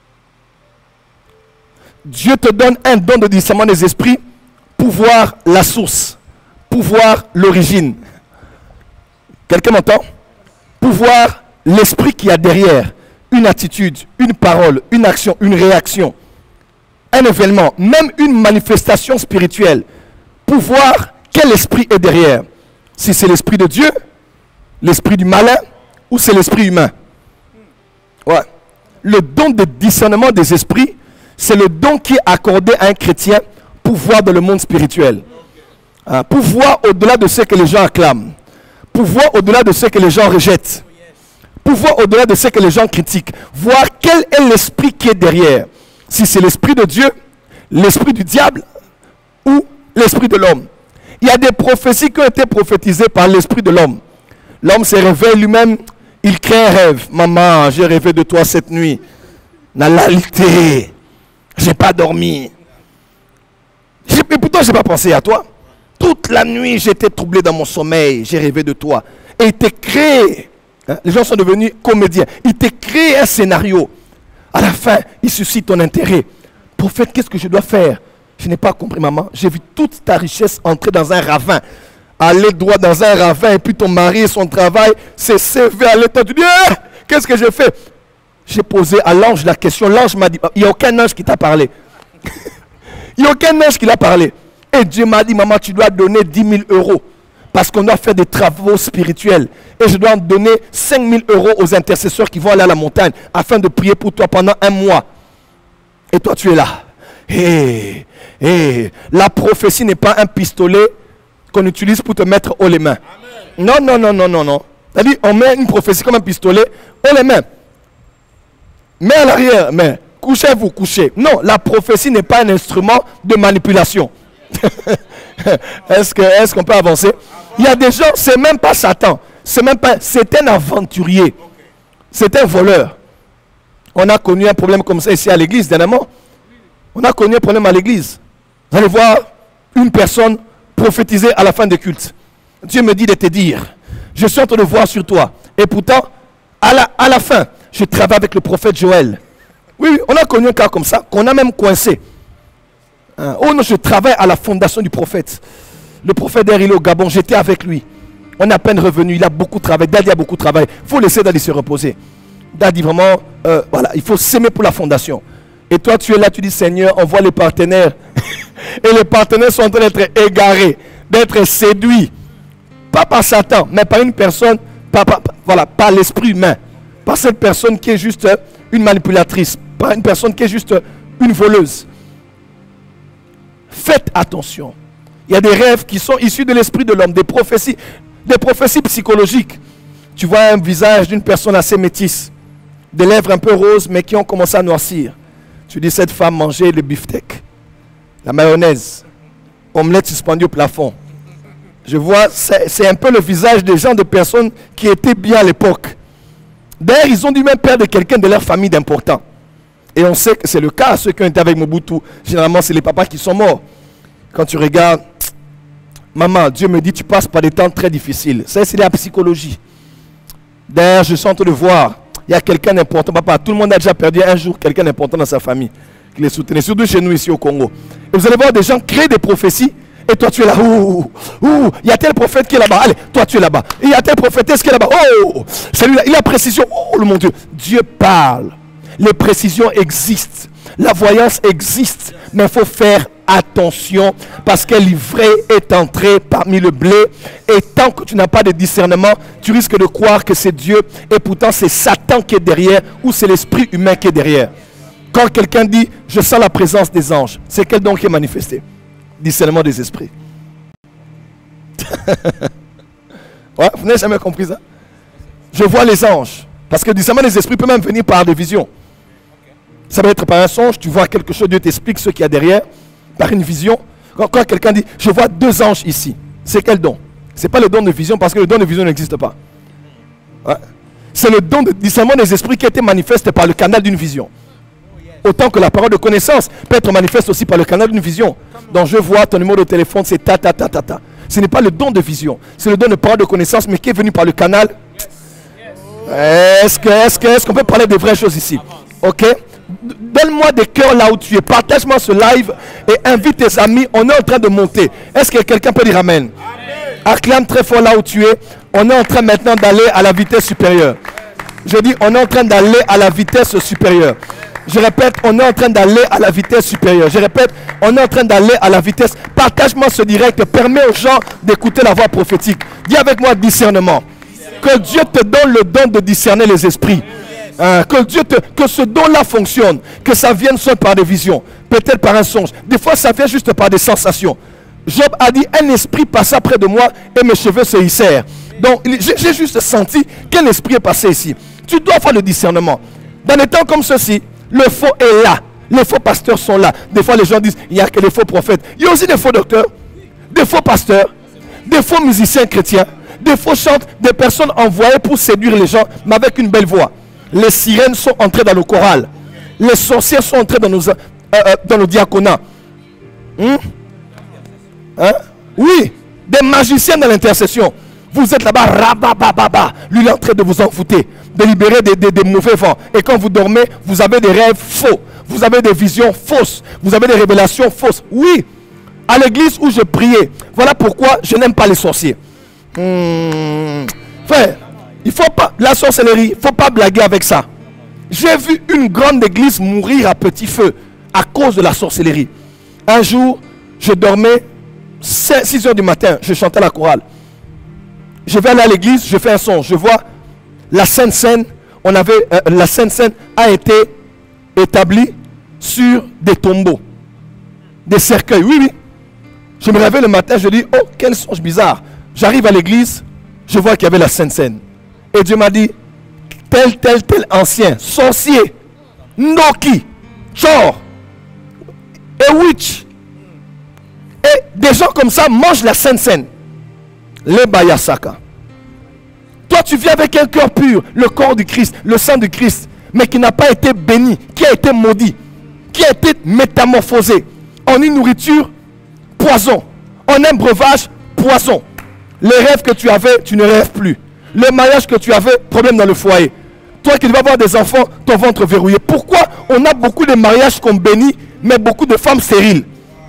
Dieu te donne un don de discernement des esprits pour voir la source, pour voir l'origine. Quelqu'un m'entend? Pour voir l'esprit qu'il y a derrière, une attitude, une parole, une action, une réaction, un événement, même une manifestation spirituelle, pour voir quel esprit est derrière. Si c'est l'esprit de Dieu, l'esprit du malin, ou c'est l'esprit humain. Ouais. Le don de discernement des esprits, c'est le don qui est accordé à un chrétien pour voir dans le monde spirituel. Pour voir au-delà de ce que les gens acclament. Pour voir au-delà de ce que les gens rejettent. Pour voir au-delà de ce que les gens critiquent. Voir quel est l'esprit qui est derrière. Si c'est l'esprit de Dieu, l'esprit du diable ou l'esprit de l'homme. Il y a des prophéties qui ont été prophétisées par l'esprit de l'homme. L'homme se réveille lui-même, il crée un rêve. Maman, j'ai rêvé de toi cette nuit. Nalalité, j'ai pas dormi. Mais pourtant, je n'ai pas pensé à toi. Toute la nuit, j'étais troublé dans mon sommeil. J'ai rêvé de toi. Et il t'a créé. Les gens sont devenus comédiens. Il t'a créé un scénario. À la fin, il suscite ton intérêt. Prophète, qu'est-ce que je dois faire? Je n'ai pas compris, maman. J'ai vu toute ta richesse entrer dans un ravin. Aller droit dans un ravin. Et puis ton mari et son travail s'est sévé à l'état. Tu dis, qu'est-ce que je fais? J'ai posé à l'ange la question. L'ange m'a dit, il n'y a aucun ange qui t'a parlé. Il n'y a aucun ange qui l'a parlé. Et Dieu m'a dit, maman, tu dois donner 10 000 euros. Parce qu'on doit faire des travaux spirituels. Et je dois en donner 5 000 euros aux intercesseurs qui vont aller à la montagne. Afin de prier pour toi pendant un mois. Et toi, tu es là. La prophétie n'est pas un pistolet qu'on utilise pour te mettre haut les mains. Amen. Non. C'est-à-dire, on met une prophétie comme un pistolet haut les mains. Mais à l'arrière, mais couchez-vous, couchez. Non, la prophétie n'est pas un instrument de manipulation. Est-ce qu'on peut avancer? Il y a des gens, c'est même pas Satan. C'est un aventurier. C'est un voleur. On a connu un problème comme ça ici à l'église dernièrement. On a connu un problème à l'église. Vous allez voir une personne prophétiser à la fin des cultes. Dieu me dit de te dire, je suis en train de voir sur toi. Et pourtant, à la fin, je travaille avec le prophète Joël. Oui, on a connu un cas comme ça, qu'on a même coincé. Oh non, je travaille à la fondation du prophète. Le prophète d'ailleurs, il est au Gabon, j'étais avec lui. On est à peine revenu, il a beaucoup travaillé. Daddy a beaucoup travaillé. Il faut laisser Daddy se reposer. Daddy, vraiment, voilà, il faut s'aimer pour la fondation. Et toi, tu es là, tu dis, Seigneur, on voit les partenaires. Et les partenaires sont en train d'être égarés, d'être séduits. Pas par Satan, mais par une personne, par l'esprit humain. Par cette personne qui est juste une manipulatrice. Par une personne qui est juste une voleuse. Faites attention. Il y a des rêves qui sont issus de l'esprit de l'homme, des prophéties psychologiques. Tu vois un visage d'une personne assez métisse, des lèvres un peu roses, mais qui ont commencé à noircir. Tu dis, cette femme mangeait le beefsteak, la mayonnaise, omelette suspendue au plafond. Je vois, c'est un peu le visage des gens, de personnes qui étaient bien à l'époque. D'ailleurs, ils ont dû même perdre quelqu'un de leur famille d'important. Et on sait que c'est le cas, ceux qui ont été avec Mobutu. Généralement, c'est les papas qui sont morts. Quand tu regardes, maman, Dieu me dit, tu passes par des temps très difficiles. Ça, c'est la psychologie. D'ailleurs, je suis en train de voir, il y a quelqu'un d'important. Papa, tout le monde a déjà perdu un jour quelqu'un d'important dans sa famille qui les soutenait, surtout chez nous ici au Congo. Et vous allez voir des gens créer des prophéties Et toi tu es là. Ouh, il y a tel prophète qui est là-bas. Allez, toi tu es là-bas. Il y a tel prophétesse qui est là-bas. Oh, celui-là, il a précision. Oh, mon Dieu. Dieu parle. Les précisions existent. La voyance existe. Mais il faut faire attention parce que l'ivraie est entrée parmi le blé. Et tant que tu n'as pas de discernement, tu risques de croire que c'est Dieu. Et pourtant c'est Satan qui est derrière ou c'est l'esprit humain qui est derrière. Quand quelqu'un dit « je sens la présence des anges », c'est quel don qui est manifesté? Discernement des esprits. Ouais, vous n'avez jamais compris ça? Je vois les anges. Parce que le discernement des esprits peut même venir par des visions. Ça peut être par un songe, tu vois quelque chose, Dieu t'explique ce qu'il y a derrière, par une vision. Quand quelqu'un dit « je vois 2 anges ici », c'est quel don? Ce n'est pas le don de vision parce que le don de vision n'existe pas. Ouais. C'est le don de discernement des esprits qui a été manifesté par le canal d'une vision. Autant que la parole de connaissance peut être manifeste aussi par le canal d'une vision. Donc je vois ton numéro de téléphone, c'est ta. Ce n'est pas le don de vision, c'est le don de parole de connaissance, mais qui est venu par le canal. Est-ce qu'on peut parler de vraies choses ici? Ok? Donne-moi des cœurs là où tu es. Partage-moi ce live et invite tes amis. On est en train de monter. Est-ce que quelqu'un peut dire amen? Acclame très fort là où tu es. On est en train maintenant d'aller à la vitesse supérieure. Je dis, on est en train d'aller à la vitesse supérieure. Je répète, on est en train d'aller à la vitesse supérieure. Je répète, on est en train d'aller à la vitesse. Partage-moi ce direct. Permets aux gens d'écouter la voix prophétique. Dis avec moi discernement. Que Dieu te donne le don de discerner les esprits. Que ce don-là fonctionne. Que ça vienne soit par des visions. Peut-être par un songe. Des fois, ça vient juste par des sensations. Job a dit, un esprit passa près de moi et mes cheveux se hissèrent. Donc, j'ai juste senti qu'un esprit est passé ici. Tu dois faire le discernement. Dans des temps comme ceci, le faux est là. Les faux pasteurs sont là. Des fois, les gens disent, il n'y a que les faux prophètes. Il y a aussi des faux docteurs, des faux pasteurs, des faux musiciens chrétiens, des faux chantres, des personnes envoyées pour séduire les gens, mais avec une belle voix. Les sirènes sont entrées dans le choral. Les sorciers sont entrés dans nos diaconats. Oui, des magiciens dans l'intercession. Vous êtes là-bas, rabababa. Lui, il est en train de vous envoûter, de libérer des mauvais vents. Et quand vous dormez, vous avez des rêves faux. Vous avez des visions fausses. Vous avez des révélations fausses. Oui, à l'église où je priais. Voilà pourquoi je n'aime pas les sorciers. Frère, il faut pas, la sorcellerie, il ne faut pas blaguer avec ça. J'ai vu une grande église mourir à petit feu à cause de la sorcellerie. Un jour, je dormais, 6 heures du matin, je chantais la chorale. Je vais aller à l'église, je fais un son, je vois la Sainte Seine, la Sainte Seine a été établie sur des tombeaux, des cercueils. Oui, oui. Je me réveille le matin, je dis, oh, quel songe bizarre. J'arrive à l'église, je vois qu'il y avait la Sainte Seine. Et Dieu m'a dit, tel ancien, sorcier, Noki, Chor, et witch. Et des gens comme ça mangent la Sainte Seine. Les Bayasaka. Toi, tu viens avec un cœur pur, le corps du Christ, le sang du Christ, mais qui n'a pas été béni, qui a été maudit, qui a été métamorphosé en une nourriture, poison, en un breuvage, poison. Les rêves que tu avais, tu ne rêves plus. Le mariage que tu avais, problème dans le foyer. Toi qui devais avoir des enfants, ton ventre verrouillé. Pourquoi on a beaucoup de mariages qu'on bénit, mais beaucoup de femmes stériles?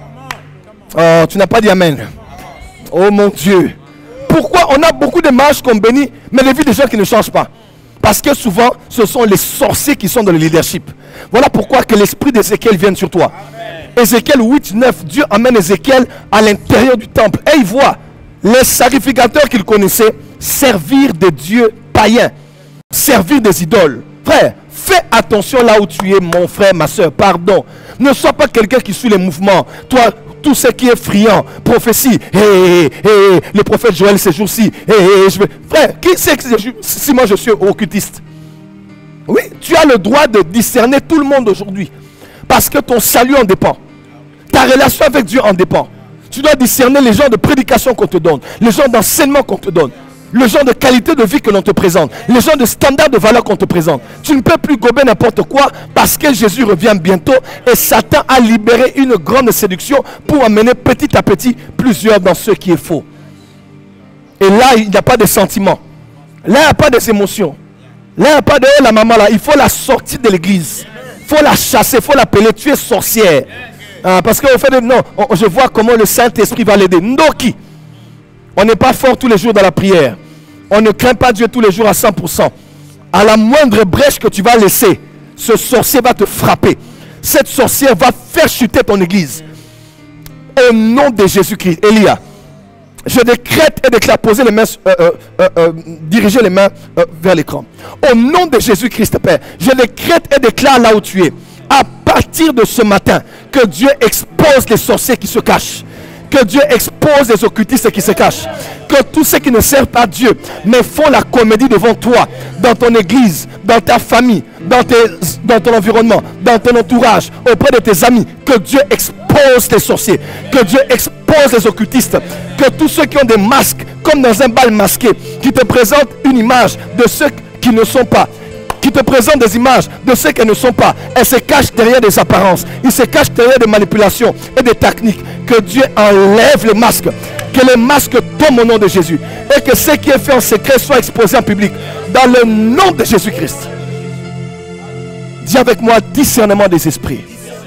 Oh, tu n'as pas dit amen. Oh mon Dieu. Pourquoi on a beaucoup de mariages qu'on bénit, mais les vies des gens qui ne changent pas? Parce que souvent, ce sont les sorciers qui sont dans le leadership. Voilà pourquoi que l'esprit d'Ézéchiel vienne sur toi. Ézéchiel 8, 9, Dieu amène Ézéchiel à l'intérieur du temple. Et il voit les sacrificateurs qu'il connaissait servir des dieux païens, servir des idoles. Frère, fais attention là où tu es, mon frère, ma soeur, pardon. Ne sois pas quelqu'un qui suit les mouvements. Toi, tout ce qui est friand, prophétie, le prophète Joël ces jours-ci, frère, qui sait que si moi je suis occultiste? Oui, tu as le droit de discerner tout le monde aujourd'hui, parce que ton salut en dépend, ta relation avec Dieu en dépend. Tu dois discerner les genres de prédication qu'on te donne, les genres d'enseignement qu'on te donne, le genre de qualité de vie que l'on te présente, les genres de standards de valeur qu'on te présente. Tu ne peux plus gober n'importe quoi parce que Jésus revient bientôt et Satan a libéré une grande séduction pour amener petit à petit plusieurs dans ce qui est faux. Et là, il n'y a pas de sentiments. Là, il n'y a pas des émotions. Là, il n'y a pas de la maman là. Il faut la sortir de l'église. Il faut la chasser, il faut l'appeler. Tu es sorcière. Ah, parce qu'au fait, non, je vois comment le Saint-Esprit va l'aider. Ndoki. On n'est pas fort tous les jours dans la prière. On ne craint pas Dieu tous les jours à 100%. À la moindre brèche que tu vas laisser, ce sorcier va te frapper. Cette sorcière va faire chuter ton église. Au nom de Jésus-Christ. Elia, je décrète et déclare, poser les mains, diriger les mains vers l'écran. Au nom de Jésus-Christ, Père, je décrète et déclare là où tu es. À partir de ce matin, que Dieu expose les sorciers qui se cachent. Que Dieu expose les occultistes qui se cachent. Que tous ceux qui ne servent pas Dieu, mais font la comédie devant toi, dans ton église, dans ta famille, dans ton environnement, dans ton entourage, auprès de tes amis, que Dieu expose les sorciers, que Dieu expose les occultistes, que tous ceux qui ont des masques, comme dans un bal masqué, qui te présentent une image de ceux qui ne sont pas, qui te présentent des images de ceux qui ne sont pas. Elles se cachent derrière des apparences. Ils se cachent derrière des manipulations et des techniques. Que Dieu enlève les masques. Que les masques tombent au nom de Jésus. Et que ce qui est fait en secret soit exposé en public. Dans le nom de Jésus-Christ. Dis avec moi, discernement des esprits.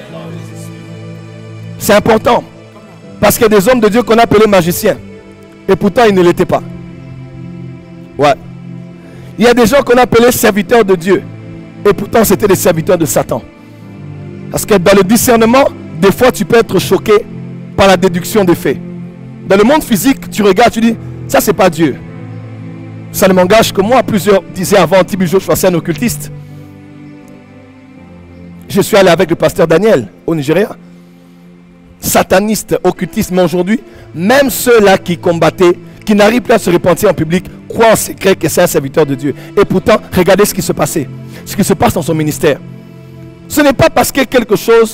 C'est important. Parce qu'il y a des hommes de Dieu qu'on a appelés magiciens. Et pourtant, ils ne l'étaient pas. Ouais. Il y a des gens qu'on appelait serviteurs de Dieu. Et pourtant, c'était des serviteurs de Satan. Parce que dans le discernement, des fois, tu peux être choqué par la déduction des faits. Dans le monde physique, tu regardes, tu dis, ça, c'est pas Dieu. Ça ne m'engage que moi. Plusieurs disaient avant, Tibi Joshua, c'est un occultiste. Je suis allé avec le pasteur Daniel au Nigeria. Sataniste, occultiste, mais aujourd'hui, même ceux-là qui combattaient, qui n'arrivent plus à se repentir en public, croient en secret que c'est un serviteur de Dieu. Et pourtant, regardez ce qui se passait. Ce qui se passe dans son ministère. Ce n'est pas parce que quelque chose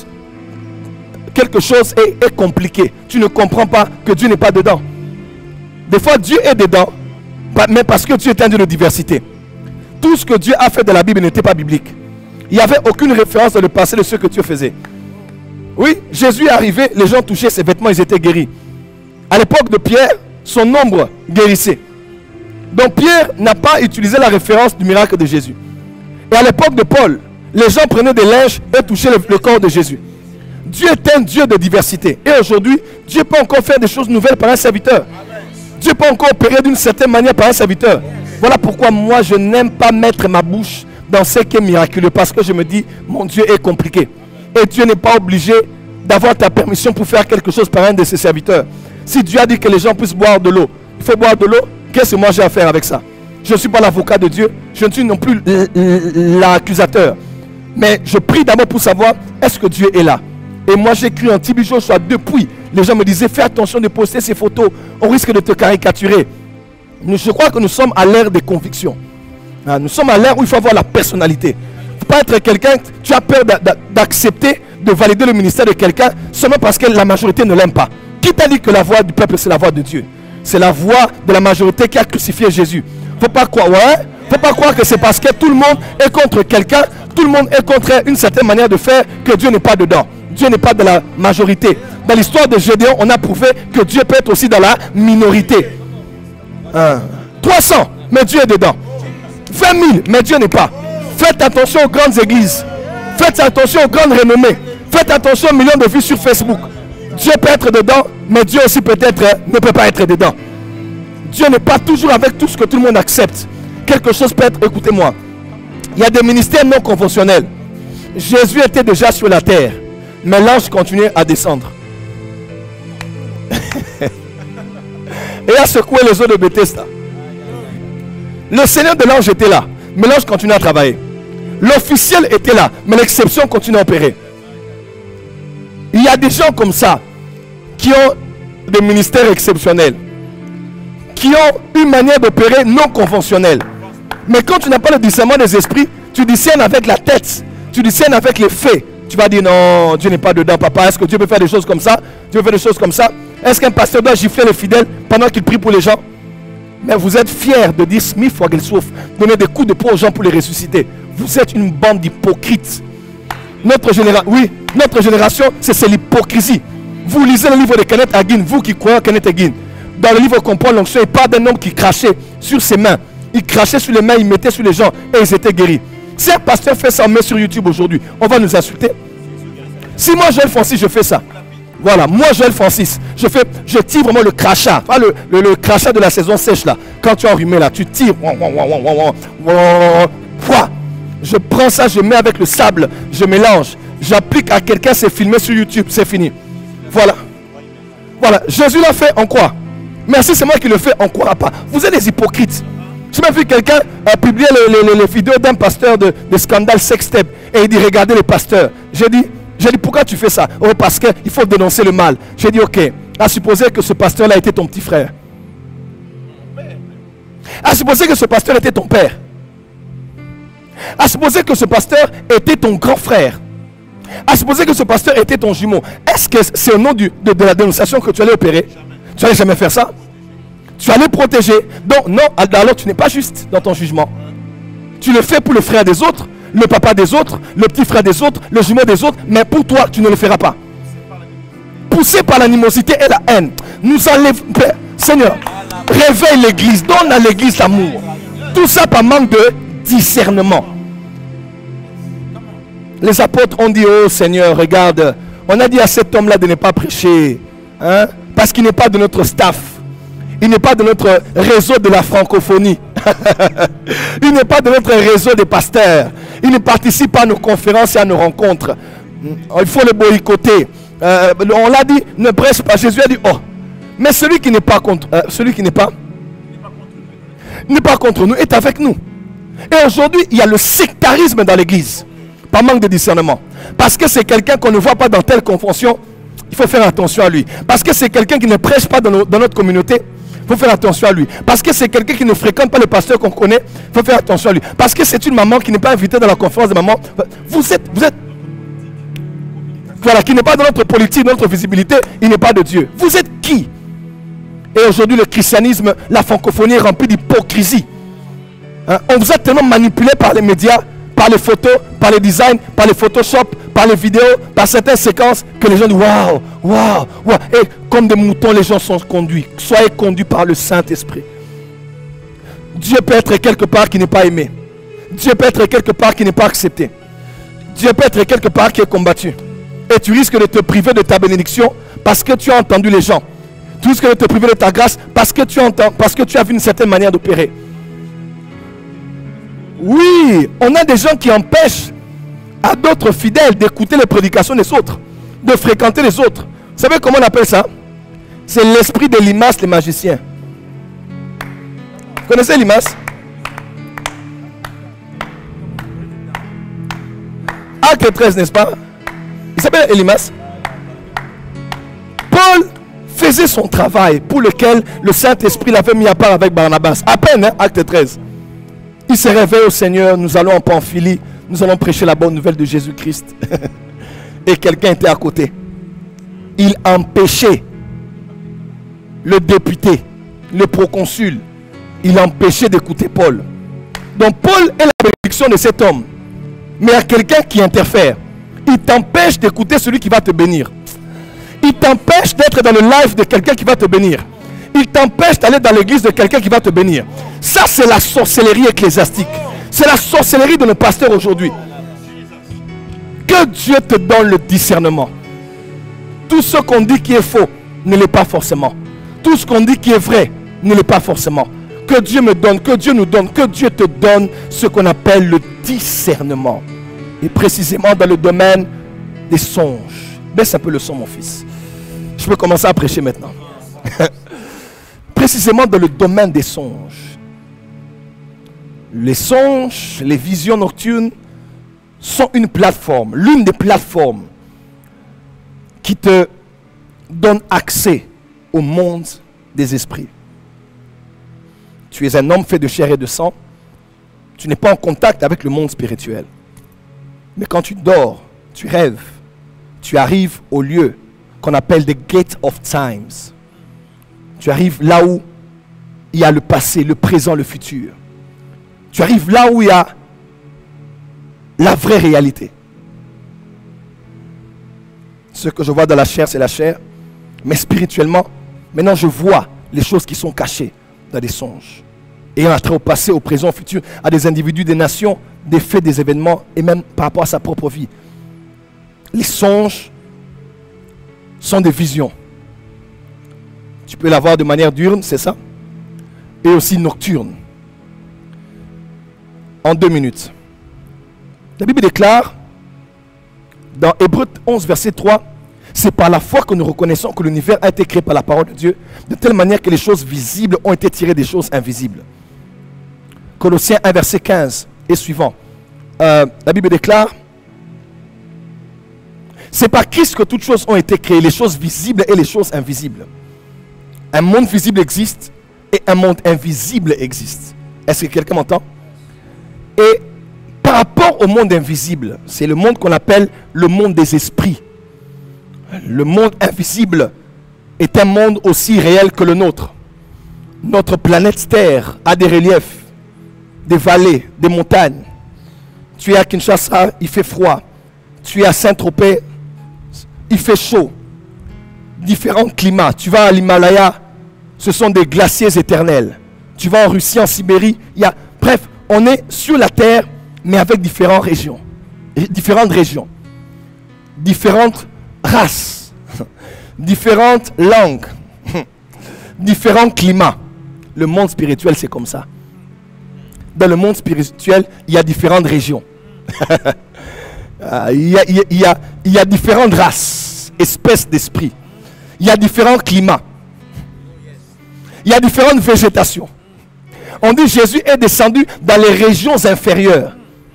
est compliqué. Tu ne comprends pas que Dieu n'est pas dedans. Des fois, Dieu est dedans, mais parce que Dieu est un Dieu de diversité. Tout ce que Dieu a fait de la Bible n'était pas biblique. Il n'y avait aucune référence dans le passé de ce que Dieu faisait. Oui, Jésus est arrivé, les gens touchaient ses vêtements, ils étaient guéris. À l'époque de Pierre, son ombre guérissait. Donc Pierre n'a pas utilisé la référence du miracle de Jésus. Et à l'époque de Paul, les gens prenaient des linges et touchaient le corps de Jésus. Dieu est un Dieu de diversité. Et aujourd'hui, Dieu peut encore faire des choses nouvelles par un serviteur. Dieu peut encore opérer d'une certaine manière par un serviteur. Voilà pourquoi moi, je n'aime pas mettre ma bouche dans ce qui est miraculeux. Parce que je me dis, mon Dieu est compliqué. Et Dieu n'est pas obligé d'avoir ta permission pour faire quelque chose par un de ses serviteurs. Si Dieu a dit que les gens puissent boire de l'eau, il faut boire de l'eau. Qu'est-ce que moi j'ai à faire avec ça? Je ne suis pas l'avocat de Dieu. Je ne suis non plus l'accusateur. Mais je prie d'abord pour savoir, est-ce que Dieu est là? Et moi j'ai cru en Tibi Joshua depuis. Les gens me disaient, fais attention de poster ces photos. On risque de te caricaturer. Je crois que nous sommes à l'ère des convictions. Nous sommes à l'ère où il faut avoir la personnalité. Il ne faut pas être quelqu'un, tu as peur d'accepter, de valider le ministère de quelqu'un seulement parce que la majorité ne l'aime pas. Qui t'a dit que la voix du peuple, c'est la voix de Dieu? C'est la voix de la majorité qui a crucifié Jésus. Faut pas croire, faut pas croire que c'est parce que tout le monde est contre quelqu'un, tout le monde est contre une certaine manière de faire que Dieu n'est pas dedans. Dieu n'est pas de la majorité. Dans l'histoire de Gédéon, on a prouvé que Dieu peut être aussi dans la minorité. 300, mais Dieu est dedans. 20 000, mais Dieu n'est pas. Faites attention aux grandes églises. Faites attention aux grandes renommées. Faites attention aux millions de vues sur Facebook. Dieu peut être dedans, mais Dieu aussi peut-être ne peut pas être dedans. Dieu n'est pas toujours avec tout ce que tout le monde accepte. Quelque chose peut être, écoutez-moi, il y a des ministères non conventionnels. Jésus était déjà sur la terre, mais l'ange continuait à descendre. Et a secoué les eaux de Bethesda. Le Seigneur de l'ange était là, mais l'ange continuait à travailler. L'officiel était là, mais l'exception continue à opérer. Il y a des gens comme ça qui ont des ministères exceptionnels, qui ont une manière d'opérer non conventionnelle. Mais quand tu n'as pas le discernement des esprits, tu discernes avec la tête, tu discernes avec les faits. Tu vas dire non, Dieu n'est pas dedans, papa. Est-ce que Dieu peut faire des choses comme ça? Dieu peut faire des choses comme ça? Est-ce qu'un pasteur doit gifler les fidèles pendant qu'il prie pour les gens? Mais vous êtes fiers de dire Smith Wigglesworth, donner des coups de poing aux gens pour les ressusciter. Vous êtes une bande d'hypocrites. Notre génération, c'est l'hypocrisie. Vous lisez le livre de Kenneth Hagin, vous qui croyez à Kenneth Hagin. Dans le livre Comprendre l'onction, il parle d'un homme qui crachait sur ses mains. Il crachait sur les mains, il mettait sur les gens et ils étaient guéris. Si un pasteur fait ça, on met sur YouTube aujourd'hui, on va nous insulter. Si moi, Joël Francis, je fais ça. Voilà, moi, Joël Francis, je tire vraiment le crachat. Pas le crachat de la saison sèche, là. Quand tu es enrhumé, là, tu tires. Je prends ça, je mets avec le sable, je mélange. J'applique à quelqu'un, c'est filmé sur YouTube, c'est fini. Voilà. Voilà, Jésus l'a fait, on croit. Merci, c'est moi qui le fais, on ne croira pas. Vous êtes des hypocrites. J'ai même vu quelqu'un publier les vidéos d'un pasteur de scandale sextape. Et il dit, regardez les pasteurs. J'ai dit, pourquoi tu fais ça? Oh, parce qu'il faut dénoncer le mal. J'ai dit, ok, à supposer que ce pasteur-là était ton petit frère. À supposer que ce pasteur était ton père. À supposer que ce pasteur était ton grand frère. À supposer que ce pasteur était ton jumeau. Est-ce que c'est au nom de la dénonciation que tu allais opérer? Tu n'allais jamais faire ça? Tu allais protéger. Donc non, alors tu n'es pas juste dans ton jugement. Tu le fais pour le frère des autres, le papa des autres, le petit frère des autres, le jumeau des autres, mais pour toi, tu ne le feras pas. Poussé par l'animosité et la haine, nous enlève. Seigneur, réveille l'église, donne à l'église l'amour. Tout ça par manque de discernement. Les apôtres ont dit, oh Seigneur, regarde, on a dit à cet homme-là de ne pas prêcher, hein, parce qu'il n'est pas de notre staff. Il n'est pas de notre réseau de la francophonie. Il n'est pas de notre réseau de pasteurs. Il ne participe pas à nos conférences et à nos rencontres. Il faut le boycotter. On l'a dit, ne prêche pas. Jésus a dit, oh, mais celui qui n'est pas contre, n'est pas contre nous, est avec nous. Et aujourd'hui, il y a le sectarisme dans l'église. Par manque de discernement. Parce que c'est quelqu'un qu'on ne voit pas dans telle convention, il faut faire attention à lui. Parce que c'est quelqu'un qui ne prêche pas dans notre communauté, il faut faire attention à lui. Parce que c'est quelqu'un qui ne fréquente pas le pasteur qu'on connaît, il faut faire attention à lui. Parce que c'est une maman qui n'est pas invitée dans la conférence de maman. Vous êtes voilà, qui n'est pas dans notre politique, dans notre visibilité, il n'est pas de Dieu. Vous êtes qui? Et aujourd'hui, le christianisme, la francophonie est remplie d'hypocrisie. Hein? On vous a tellement manipulé par les médias, par les photos, par les designs, par les Photoshop, par les vidéos, par certaines séquences, que les gens disent waouh, waouh, waouh. Et comme des moutons, les gens sont conduits. Soyez conduits par le Saint-Esprit. Dieu peut être quelque part qui n'est pas aimé. Dieu peut être quelque part qui n'est pas accepté. Dieu peut être quelque part qui est combattu. Et tu risques de te priver de ta bénédiction parce que tu as entendu les gens. Tu risques de te priver de ta grâce parce que tu entends, parce que tu as vu une certaine manière d'opérer. Oui, on a des gens qui empêchent à d'autres fidèles d'écouter les prédications des autres, de fréquenter les autres. Vous savez comment on appelle ça? C'est l'esprit de Limas, les magiciens. Vous connaissez Limas? Acte 13, n'est-ce pas? Il s'appelle Elimas. Paul faisait son travail pour lequel le Saint-Esprit l'avait mis à part avec Barnabas. À peine, hein, acte 13. Il se réveille au Seigneur, nous allons en Pamphylie, nous allons prêcher la bonne nouvelle de Jésus-Christ. Et quelqu'un était à côté. Il empêchait le député, le proconsul, il empêchait d'écouter Paul. Donc Paul est la bénédiction de cet homme. Mais il y a quelqu'un qui interfère. Il t'empêche d'écouter celui qui va te bénir. Il t'empêche d'être dans le live de quelqu'un qui va te bénir. Il t'empêche d'aller dans l'église de quelqu'un qui va te bénir. Ça, c'est la sorcellerie ecclésiastique. C'est la sorcellerie de nos pasteurs aujourd'hui. Que Dieu te donne le discernement. Tout ce qu'on dit qui est faux ne l'est pas forcément. Tout ce qu'on dit qui est vrai ne l'est pas forcément. Que Dieu me donne, que Dieu nous donne, que Dieu te donne ce qu'on appelle le discernement. Et précisément dans le domaine des songes. Baisse un peu le son, mon fils. Je peux commencer à prêcher maintenant. Précisément dans le domaine des songes. Les songes, les visions nocturnes sont une plateforme, l'une des plateformes qui te donne accès au monde des esprits. Tu es un homme fait de chair et de sang. Tu n'es pas en contact avec le monde spirituel. Mais quand tu dors, tu rêves, tu arrives au lieu qu'on appelle the gate of times. Tu arrives là où il y a le passé, le présent, le futur. Tu arrives là où il y a la vraie réalité. Ce que je vois dans la chair, c'est la chair. Mais spirituellement, maintenant je vois les choses qui sont cachées dans des songes. Et on a trait au passé, au présent, au futur, à des individus, des nations, des faits, des événements, et même par rapport à sa propre vie. Les songes sont des visions. Tu peux l'avoir de manière diurne, c'est ça? Et aussi nocturne. En 2 minutes. La Bible déclare, dans Hébreux 11, verset 3, c'est par la foi que nous reconnaissons que l'univers a été créé par la parole de Dieu, de telle manière que les choses visibles ont été tirées des choses invisibles. Colossiens 1, verset 15 et suivant. La Bible déclare, c'est par Christ que toutes choses ont été créées, les choses visibles et les choses invisibles. Un monde visible existe et un monde invisible existe. Est-ce que quelqu'un m'entend? Et par rapport au monde invisible, c'est le monde qu'on appelle le monde des esprits. Le monde invisible est un monde aussi réel que le nôtre. Notre planète Terre a des reliefs, des vallées, des montagnes. Tu es à Kinshasa, il fait froid. Tu es à Saint-Tropez, il fait chaud. Différents climats. Tu vas à l'Himalaya, ce sont des glaciers éternels. Tu vas en Russie, en Sibérie, bref, on est sur la Terre, mais avec différentes régions. Différentes races, différentes langues, différents climats. Le monde spirituel, c'est comme ça. Dans le monde spirituel, il y a différentes régions. Il y a différentes races, espèces d'esprit. Il y a différents climats. Il y a différentes végétations. On dit Jésus est descendu dans les régions inférieures.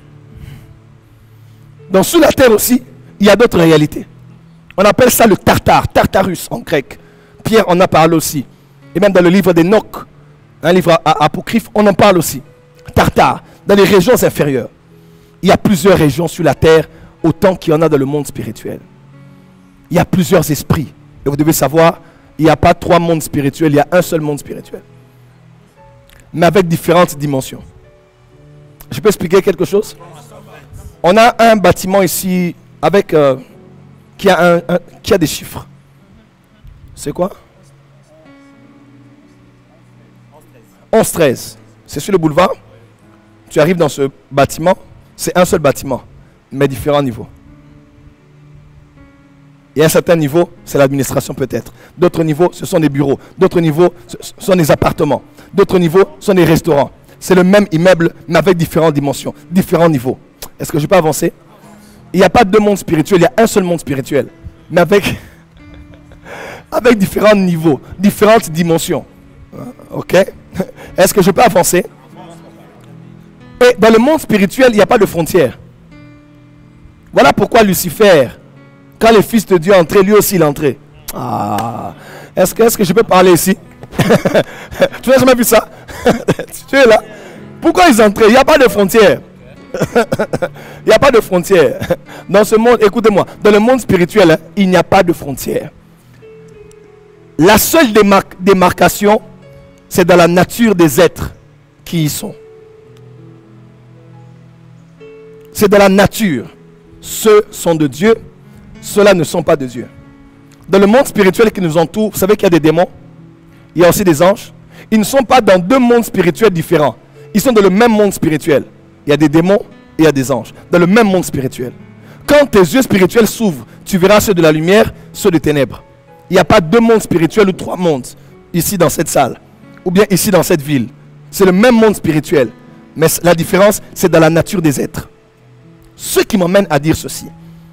Donc sous la terre aussi, il y a d'autres réalités. On appelle ça le Tartare, Tartarus en grec. Pierre en a parlé aussi. Et même dans le livre d'Enoch, un livre apocryphe, on en parle aussi. Tartare, dans les régions inférieures. Il y a plusieurs régions sur la terre, autant qu'il y en a dans le monde spirituel. Il y a plusieurs esprits. Et vous devez savoir, il n'y a pas 3 mondes spirituels, il y a un seul monde spirituel. Mais avec différentes dimensions. Je peux expliquer quelque chose? On a un bâtiment ici avec qui a des chiffres. C'est quoi? 11-13. C'est sur le boulevard. Tu arrives dans ce bâtiment. C'est un seul bâtiment, mais différents niveaux. Il y a un certain niveau, c'est l'administration peut-être. D'autres niveaux, ce sont des bureaux. D'autres niveaux, ce sont des appartements. D'autres niveaux, ce sont des restaurants. C'est le même immeuble, mais avec différentes dimensions, différents niveaux. Est-ce que je peux avancer? Il n'y a pas 2 mondes spirituels, il y a un seul monde spirituel. Mais avec différents niveaux, différentes dimensions. Ok? Est-ce que je peux avancer? Et dans le monde spirituel, il n'y a pas de frontières. Voilà pourquoi Lucifer, quand le Fils de Dieu entrait, lui aussi il entrait. Ah, est-ce que je peux parler ici? Tu n'as jamais vu ça? Tu es là? Pourquoi ils entraient? Il n'y a pas de frontières. Il n'y a pas de frontières. Dans ce monde, écoutez-moi, dans le monde spirituel, il n'y a pas de frontières. La seule démarcation, c'est dans la nature des êtres qui y sont. C'est dans la nature. Ceux sont de Dieu, ceux-là ne sont pas de Dieu. Dans le monde spirituel qui nous entoure, vous savez qu'il y a des démons, il y a aussi des anges. Ils ne sont pas dans 2 mondes spirituels différents. Ils sont dans le même monde spirituel. Il y a des démons et il y a des anges. Dans le même monde spirituel. Quand tes yeux spirituels s'ouvrent, tu verras ceux de la lumière, ceux des ténèbres. Il n'y a pas 2 mondes spirituels ou 3 mondes ici dans cette salle. Ou bien ici dans cette ville. C'est le même monde spirituel. Mais la différence, c'est dans la nature des êtres. Ce qui m'emmène à dire ceci.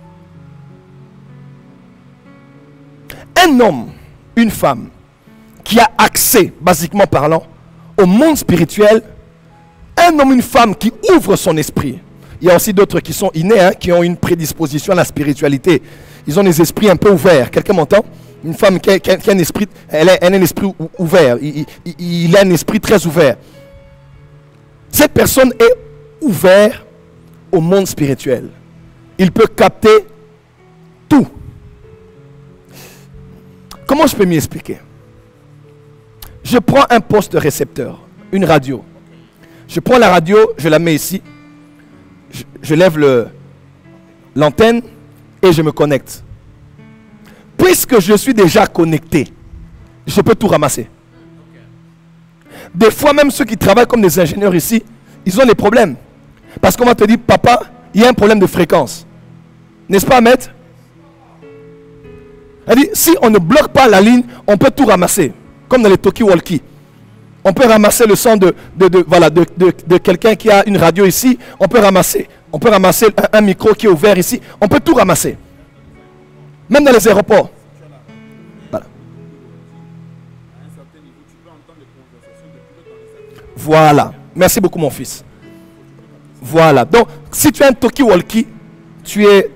Un homme, une femme, qui a accès, basiquement parlant, au monde spirituel, un homme, une femme qui ouvre son esprit. Il y a aussi d'autres qui sont innés, qui ont une prédisposition à la spiritualité. Ils ont des esprits un peu ouverts. Quelqu'un m'entend? Une femme qui a un esprit, elle a un esprit ouvert. Il a un esprit très ouvert. Cette personne est ouverte au monde spirituel. Il peut capter tout. Comment je peux m'y expliquer? Je prends un poste récepteur, une radio. Je prends la radio, je la mets ici. Je lève l'antenne et je me connecte. Puisque je suis déjà connecté, je peux tout ramasser. Des fois, même ceux qui travaillent comme des ingénieurs ici, ils ont des problèmes. Parce qu'on va te dire, papa, il y a un problème de fréquence. N'est-ce pas, maître? C'est-à-dire, si on ne bloque pas la ligne, on peut tout ramasser. Comme dans les talkie-walkie. On peut ramasser le son de quelqu'un qui a une radio ici. On peut ramasser un micro qui est ouvert ici. On peut tout ramasser. Même dans les aéroports. Voilà. Merci beaucoup, mon fils. Voilà. Donc, si tu as un talkie-walkie, tu es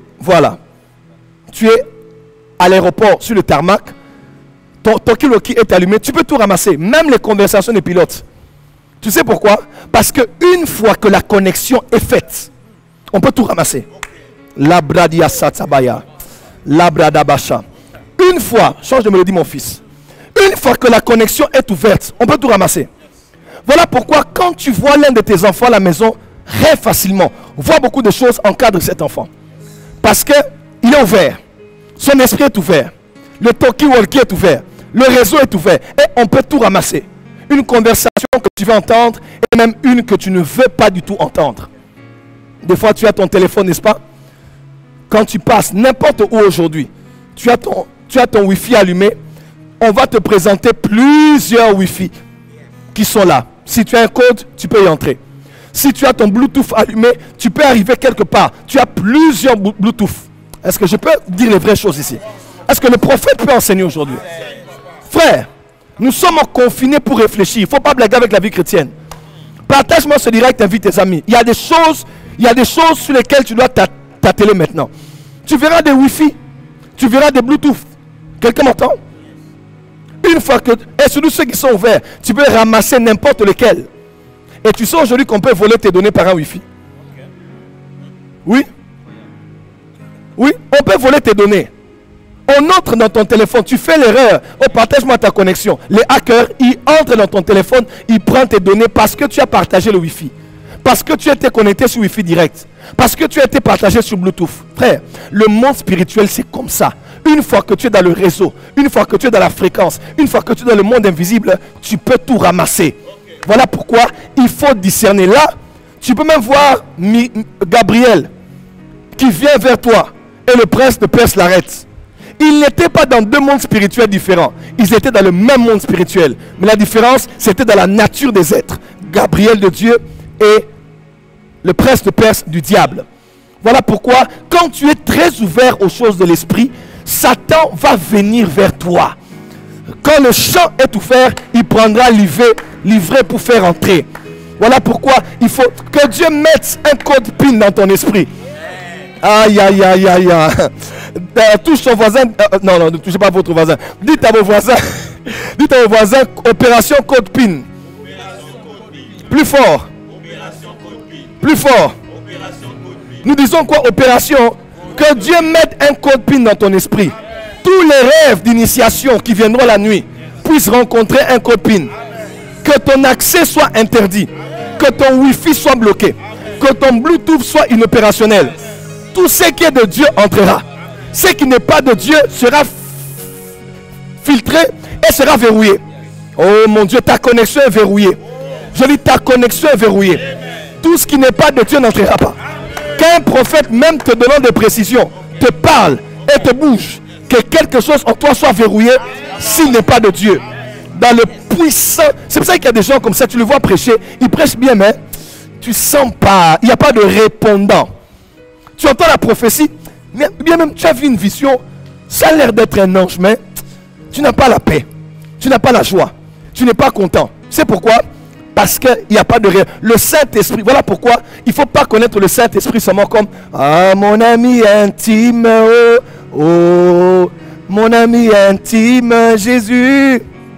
à l'aéroport, sur le tarmac, ton talkie-walkie est allumé, tu peux tout ramasser, même les conversations des pilotes. Tu sais pourquoi? Parce qu'une fois que la connexion est faite, on peut tout ramasser. Labradia satsabaya, labradabasha. Une fois, change de mélodie, mon fils. Une fois que la connexion est ouverte, on peut tout ramasser. Voilà pourquoi quand tu vois l'un de tes enfants à la maison, rêve facilement. Vois beaucoup de choses, encadre cet enfant. Parce qu'il est ouvert. Son esprit est ouvert. Le talkie-walkie est ouvert. Le réseau est ouvert. Et on peut tout ramasser. Une conversation que tu veux entendre et même une que tu ne veux pas du tout entendre. Des fois, tu as ton téléphone, n'est-ce pas? Quand tu passes n'importe où aujourd'hui, tu as ton Wi-Fi allumé. On va te présenter plusieurs Wi-Fi qui sont là. Si tu as un code, tu peux y entrer. Si tu as ton Bluetooth allumé, tu peux arriver quelque part. Tu as plusieurs Bluetooth. Est-ce que je peux dire les vraies choses ici? Est-ce que le prophète peut enseigner aujourd'hui? Frère, nous sommes confinés pour réfléchir. Il ne faut pas blaguer avec la vie chrétienne. Partage-moi ce direct, invite tes amis. Il y a des choses sur lesquelles tu dois t'atteler maintenant. Tu verras des Wi-Fi. Tu verras des Bluetooth. Quelqu'un m'entend? Une fois que... Et surtout ceux qui sont ouverts, tu peux ramasser n'importe lequel. Et tu sais aujourd'hui qu'on peut voler tes données par un Wi-Fi. Oui. Oui, on peut voler tes données. On entre dans ton téléphone, tu fais l'erreur. Oh, partage-moi ta connexion. Les hackers, ils entrent dans ton téléphone, ils prennent tes données parce que tu as partagé le Wi-Fi. Parce que tu as été connecté sur Wi-Fi direct. Parce que tu as été partagé sur Bluetooth. Frère, le monde spirituel, c'est comme ça. Une fois que tu es dans le réseau, une fois que tu es dans la fréquence, une fois que tu es dans le monde invisible, tu peux tout ramasser. Voilà pourquoi il faut discerner. Là, tu peux même voir Gabriel qui vient vers toi et le prince de Perse l'arrête. Ils n'étaient pas dans deux mondes spirituels différents. Ils étaient dans le même monde spirituel. Mais la différence, c'était dans la nature des êtres. Gabriel de Dieu et le prince de Perse du diable. Voilà pourquoi, quand tu es très ouvert aux choses de l'esprit, Satan va venir vers toi. Quand le champ est ouvert, il prendra livret pour faire entrer. Voilà pourquoi il faut que Dieu mette un code PIN dans ton esprit. Aïe, aïe, aïe, aïe, aïe. Touche ton voisin. Non, ne touchez pas votre voisin. Dites à vos voisins. Dites à vos voisins, opération code PIN. Plus fort. Plus fort. Nous disons quoi, opération? Que Dieu mette un code PIN dans ton esprit. Tous les rêves d'initiation qui viendront la nuit puissent rencontrer un code PIN. Que ton accès soit interdit. Que ton Wi-Fi soit bloqué. Que ton Bluetooth soit inopérationnel. Tout ce qui est de Dieu entrera. Ce qui n'est pas de Dieu sera filtré et sera verrouillé. Oh mon Dieu, ta connexion est verrouillée. Je dis ta connexion est verrouillée. Tout ce qui n'est pas de Dieu n'entrera pas. Qu'un prophète, même te donnant des précisions, te parle et te bouge, que quelque chose en toi soit verrouillé s'il n'est pas de Dieu. Dans le puissant, c'est pour ça qu'il y a des gens comme ça, tu le vois prêcher, ils prêchent bien, mais tu sens pas, il n'y a pas de répondant. Tu entends la prophétie, mais bien même tu as vu une vision, ça a l'air d'être un ange, mais tu n'as pas la paix, tu n'as pas la joie, tu n'es pas content. C'est pourquoi? Parce qu'il n'y a pas de réel. Le Saint-Esprit, voilà pourquoi il ne faut pas connaître le Saint-Esprit seulement comme ah mon ami intime, oh, oh, mon ami intime, Jésus,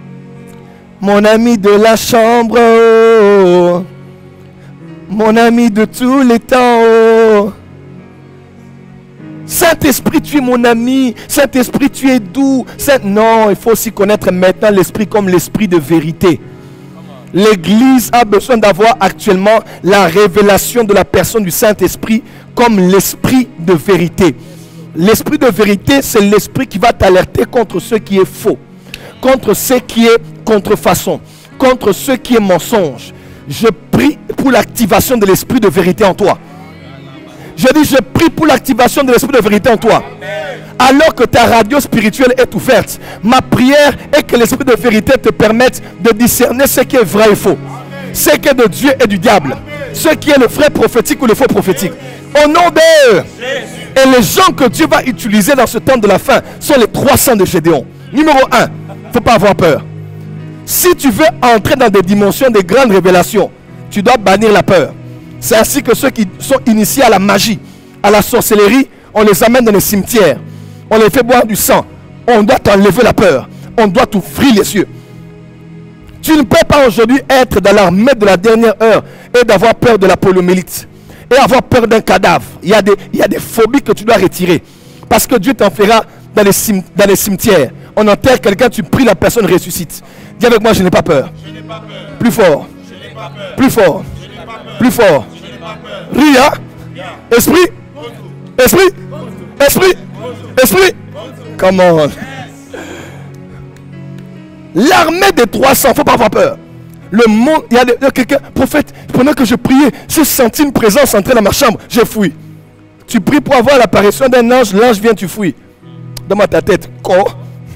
mon ami de la chambre, oh, mon ami de tous les temps, oh. Saint-Esprit, tu es mon ami. Saint-Esprit, tu es doux. Non, il faut aussi connaître maintenant l'Esprit comme l'Esprit de vérité. L'Église a besoin d'avoir actuellement la révélation de la personne du Saint-Esprit comme l'Esprit de vérité. L'Esprit de vérité, c'est l'Esprit qui va t'alerter contre ce qui est faux, contre ce qui est contrefaçon, contre ce qui est mensonge. Je prie pour l'activation de l'Esprit de vérité en toi. Je dis, je prie pour l'activation de l'Esprit de vérité en toi. Alors que ta radio spirituelle est ouverte, ma prière est que l'esprit de vérité te permette de discerner ce qui est vrai et faux. Ce qui est de Dieu et du diable. Ce qui est le vrai prophétique ou le faux prophétique. Au nom de Jésus. Et les gens que Dieu va utiliser dans ce temps de la fin sont les 300 de Gédéon. Numéro 1, il ne faut pas avoir peur. Si tu veux entrer dans des dimensions de grandes révélations, tu dois bannir la peur. C'est ainsi que ceux qui sont initiés à la magie, à la sorcellerie, on les amène dans les cimetières. On les fait boire du sang. On doit t'enlever la peur. On doit t'ouvrir les yeux. Tu ne peux pas aujourd'hui être dans l'armée de la dernière heure et d'avoir peur de la poliomyélite et avoir peur d'un cadavre. Il y a des phobies que tu dois retirer. Parce que Dieu t'enverra dans les cimetières. On enterre quelqu'un, tu pries, la personne ressuscite. Dis avec moi, je n'ai pas peur. Plus fort. Plus fort. Plus fort. Ria. Esprit. Esprit. Esprit. Esprit. Come on. L'armée des 300, il ne faut pas avoir peur. Le monde, il y a quelqu'un, prophète, pendant que je priais, j'ai senti une présence entrer dans ma chambre. J'ai fouillé. Tu pries pour avoir l'apparition d'un ange, l'ange vient, tu fouilles. Donne-moi ta tête. Quoi?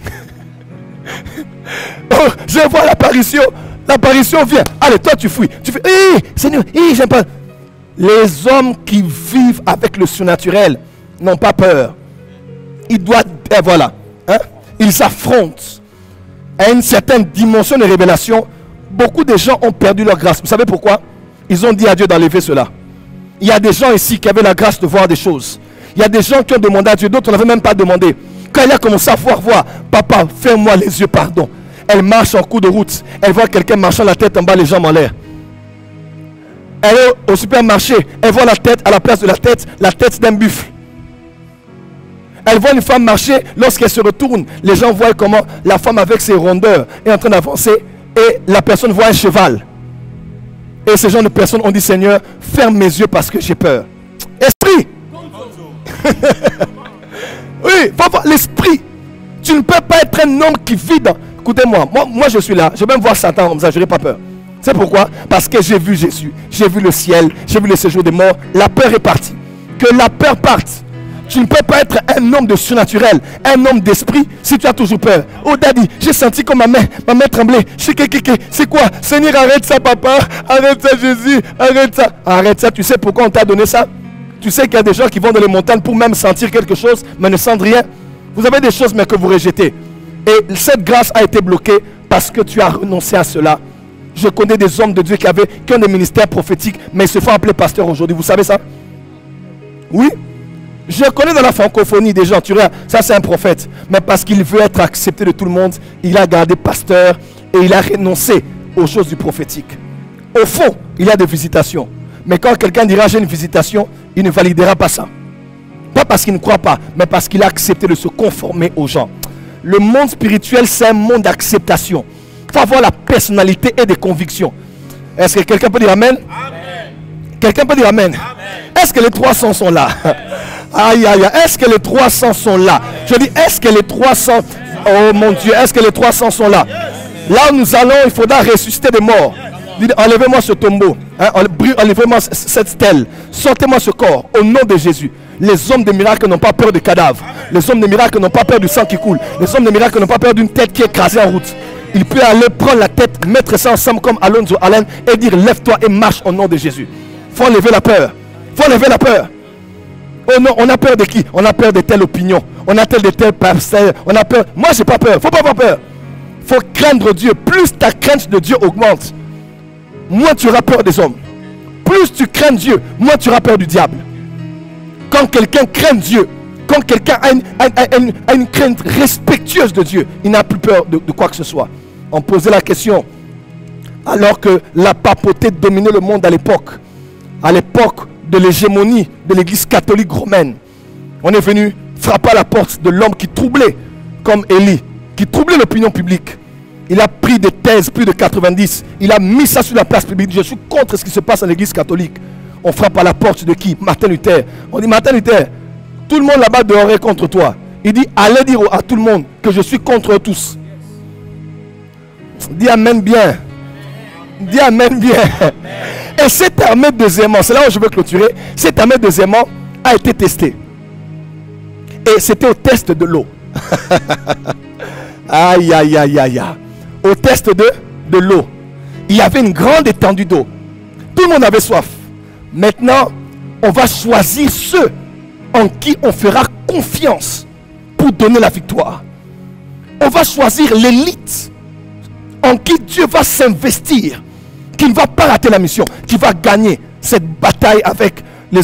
Oh, je vois l'apparition. L'apparition vient. Allez, toi tu fouilles. Tu fais, Seigneur, j'aime pas. Les hommes qui vivent avec le surnaturel n'ont pas peur. Ils doivent, voilà. Hein? Ils affrontent. À une certaine dimension de révélation, beaucoup de gens ont perdu leur grâce. Vous savez pourquoi? Ils ont dit à Dieu d'enlever cela. Il y a des gens ici qui avaient la grâce de voir des choses. Il y a des gens qui ont demandé à Dieu, d'autres n'avaient même pas demandé. Quand elle a commencé à voir, papa, fais-moi les yeux, pardon. Elle marche en cours de route. Elle voit quelqu'un marchant la tête en bas, les jambes en l'air. Elle est au supermarché. Elle voit la tête, à la place de la tête d'un buffle. Elle voit une femme marcher. Lorsqu'elle se retourne, les gens voient comment la femme avec ses rondeurs est en train d'avancer. Et la personne voit un cheval. Et ces gens de personnes ont dit, Seigneur, ferme mes yeux parce que j'ai peur. Esprit. Oui, faut voir l'esprit. Tu ne peux pas être un homme qui vit dans... Écoutez-moi, moi je suis là. Je vais même voir Satan comme ça, je n'ai pas peur. C'est pourquoi? Parce que j'ai vu Jésus. J'ai vu le ciel. J'ai vu le séjour des morts. La peur est partie. Que la peur parte. Tu ne peux pas être un homme de surnaturel, un homme d'esprit, si tu as toujours peur. Oh daddy, j'ai senti comme ma main tremblait. C'est quoi? Seigneur, arrête ça, papa. Arrête ça, Jésus. Arrête ça. Arrête ça. Tu sais pourquoi on t'a donné ça? Tu sais qu'il y a des gens qui vont dans les montagnes pour même sentir quelque chose, mais ne sentent rien. Vous avez des choses, mais que vous rejetez. Et cette grâce a été bloquée parce que tu as renoncé à cela. Je connais des hommes de Dieu qui ont des ministères prophétiques, mais ils se font appeler pasteur aujourd'hui. Vous savez ça? Oui. Je connais dans la francophonie des gens, tu vois, ça c'est un prophète. Mais parce qu'il veut être accepté de tout le monde, il a gardé pasteur et il a renoncé aux choses du prophétique. Au fond, il y a des visitations. Mais quand quelqu'un dira j'ai une visitation, il ne validera pas ça. Pas parce qu'il ne croit pas, mais parce qu'il a accepté de se conformer aux gens. Le monde spirituel, c'est un monde d'acceptation. Il faut avoir la personnalité et des convictions. Est-ce que quelqu'un peut dire Amen? Amen. Quelqu'un peut dire Amen? Amen. Est-ce que les 300 sont là? Aïe, aïe, aïe. Est-ce que les 300 sont là? Je dis, est-ce que les 300... Oh mon Dieu, est-ce que les 300 sont là? Là où nous allons, il faudra ressusciter des morts. Enlevez-moi ce tombeau. Hein? Enlevez-moi cette stèle. Sortez-moi ce corps. Au nom de Jésus. Les hommes de miracles n'ont pas peur des cadavres. Les hommes de miracles n'ont pas peur du sang qui coule. Les hommes de miracles n'ont pas peur d'une tête qui est écrasée en route. Il peut aller prendre la tête, mettre ça ensemble comme Alonso Allen et dire lève-toi et marche au nom de Jésus. Il faut enlever la peur. Il faut enlever la peur. Oh non, on a peur de qui? On a peur de telle opinion. On a peur de tel pasteur. On a peur. Moi, j'ai pas peur. Il faut pas avoir peur. Il faut craindre Dieu. Plus ta crainte de Dieu augmente, moins tu auras peur des hommes. Plus tu crains Dieu, moins tu auras peur du diable. Quand quelqu'un craint Dieu, quand quelqu'un a une crainte respectueuse de Dieu, il n'a plus peur de quoi que ce soit. On posait la question, alors que la papauté dominait le monde à l'époque de l'hégémonie de l'église catholique romaine, on est venu frapper à la porte de l'homme qui troublait, comme Élie, qui troublait l'opinion publique. Il a pris des thèses, plus de 90, il a mis ça sur la place publique. Je suis contre ce qui se passe dans l'église catholique. On frappe à la porte de qui? Martin Luther. On dit Martin Luther, tout le monde là-bas dehors est contre toi. Il dit allez dire à tout le monde que je suis contre eux tous. Dis amen bien. Dis amen bien. Et cette armée deuxièmement, c'est là où je veux clôturer. Cette armée deuxièmement a été testée. Et c'était au test de l'eau. Aïe, aïe, aïe, aïe, aïe. Au test de l'eau. Il y avait une grande étendue d'eau. Tout le monde avait soif. Maintenant, on va choisir ceux en qui on fera confiance pour donner la victoire. On va choisir l'élite en qui Dieu va s'investir, qui ne va pas rater la mission, qui va gagner cette bataille avec les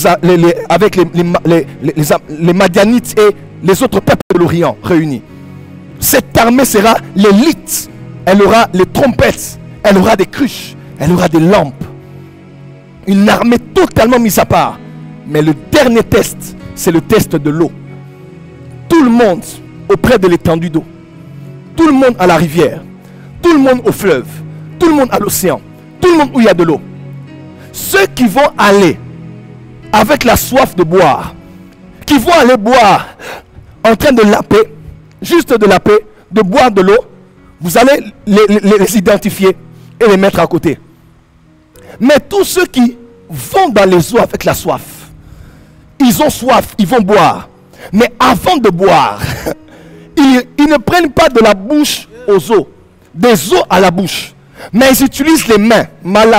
Madianites et les autres peuples de l'Orient réunis. Cette armée sera l'élite. Elle aura les trompettes, elle aura des cruches, elle aura des lampes. Une armée totalement mise à part. Mais le dernier test, c'est le test de l'eau. Tout le monde auprès de l'étendue d'eau. Tout le monde à la rivière. Tout le monde au fleuve. Tout le monde à l'océan. Tout le monde où il y a de l'eau. Ceux qui vont aller avec la soif de boire, qui vont aller boire en train de laper, juste de laper, de boire de l'eau, vous allez les identifier et les mettre à côté. Mais tous ceux qui vont dans les eaux avec la soif, ils ont soif, ils vont boire. Mais avant de boire, ils ne prennent pas de la bouche aux eaux, des eaux à la bouche, mais ils utilisent les mains.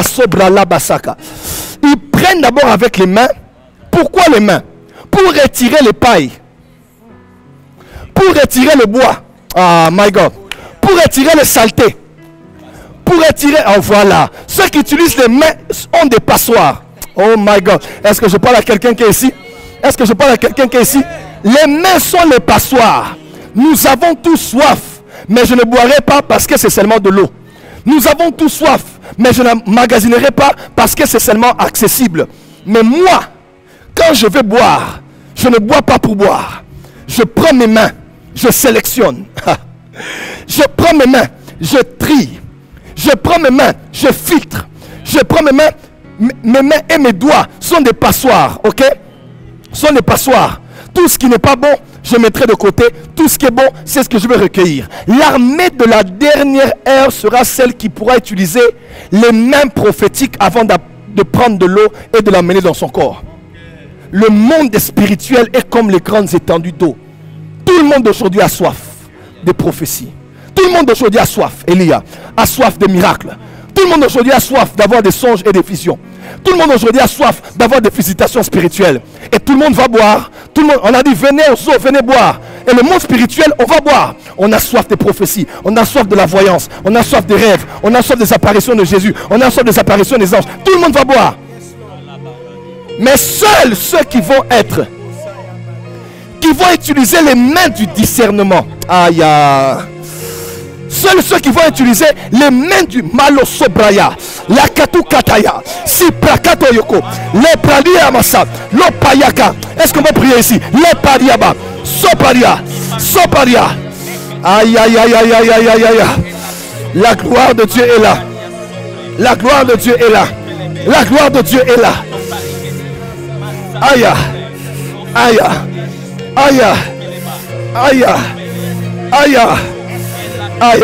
Ils prennent d'abord avec les mains. Pourquoi les mains? Pour retirer les pailles, pour retirer le bois. Ah, my God. Pour retirer les saletés, pour retirer, oh voilà, ceux qui utilisent les mains ont des passoires. Oh my God, est-ce que je parle à quelqu'un qui est ici? Est-ce que je parle à quelqu'un qui est ici? Les mains sont les passoires. Nous avons tous soif, mais je ne boirai pas parce que c'est seulement de l'eau. Nous avons tous soif, mais je ne magasinerai pas parce que c'est seulement accessible. Mais moi, quand je vais boire, je ne bois pas pour boire. Je prends mes mains, je sélectionne. Je prends mes mains, je trie. Je prends mes mains, je filtre. Je prends mes mains et mes doigts sont des passoires, ok? Sont des passoires. Tout ce qui n'est pas bon, je mettrai de côté. Tout ce qui est bon, c'est ce que je vais recueillir. L'armée de la dernière ère sera celle qui pourra utiliser les mains prophétiques avant de prendre de l'eau et de l'amener dans son corps. Le monde spirituel est comme les grandes étendues d'eau. Tout le monde aujourd'hui a soif de prophéties. Tout le monde aujourd'hui a soif, Elia, a soif de miracles. Tout le monde aujourd'hui a soif d'avoir des songes et des visions. Tout le monde aujourd'hui a soif d'avoir des visitations spirituelles. Et tout le monde va boire. Tout le monde, on a dit venez aux eaux, venez boire. Et le monde spirituel, on va boire. On a soif des prophéties. On a soif de la voyance. On a soif des rêves. On a soif des apparitions de Jésus. On a soif des apparitions des anges. Tout le monde va boire. Mais seuls ceux qui vont utiliser les mains du discernement. Aïe. Seuls ceux qui vont utiliser les mains du Malosobraya, la Katukataya, Siprakato Yoko, le Pradiamasa, l'Opayaka. Est-ce qu'on va prier ici? Le Padiaba, Soparia, Soparia. Aïe, aïe, aïe, aïe, aïe, aïe, aïe, aïe. La gloire de Dieu est là. La gloire de Dieu est là. La gloire de Dieu est là. Aïe, aïe, aïe, aïe, aïe. Aïe.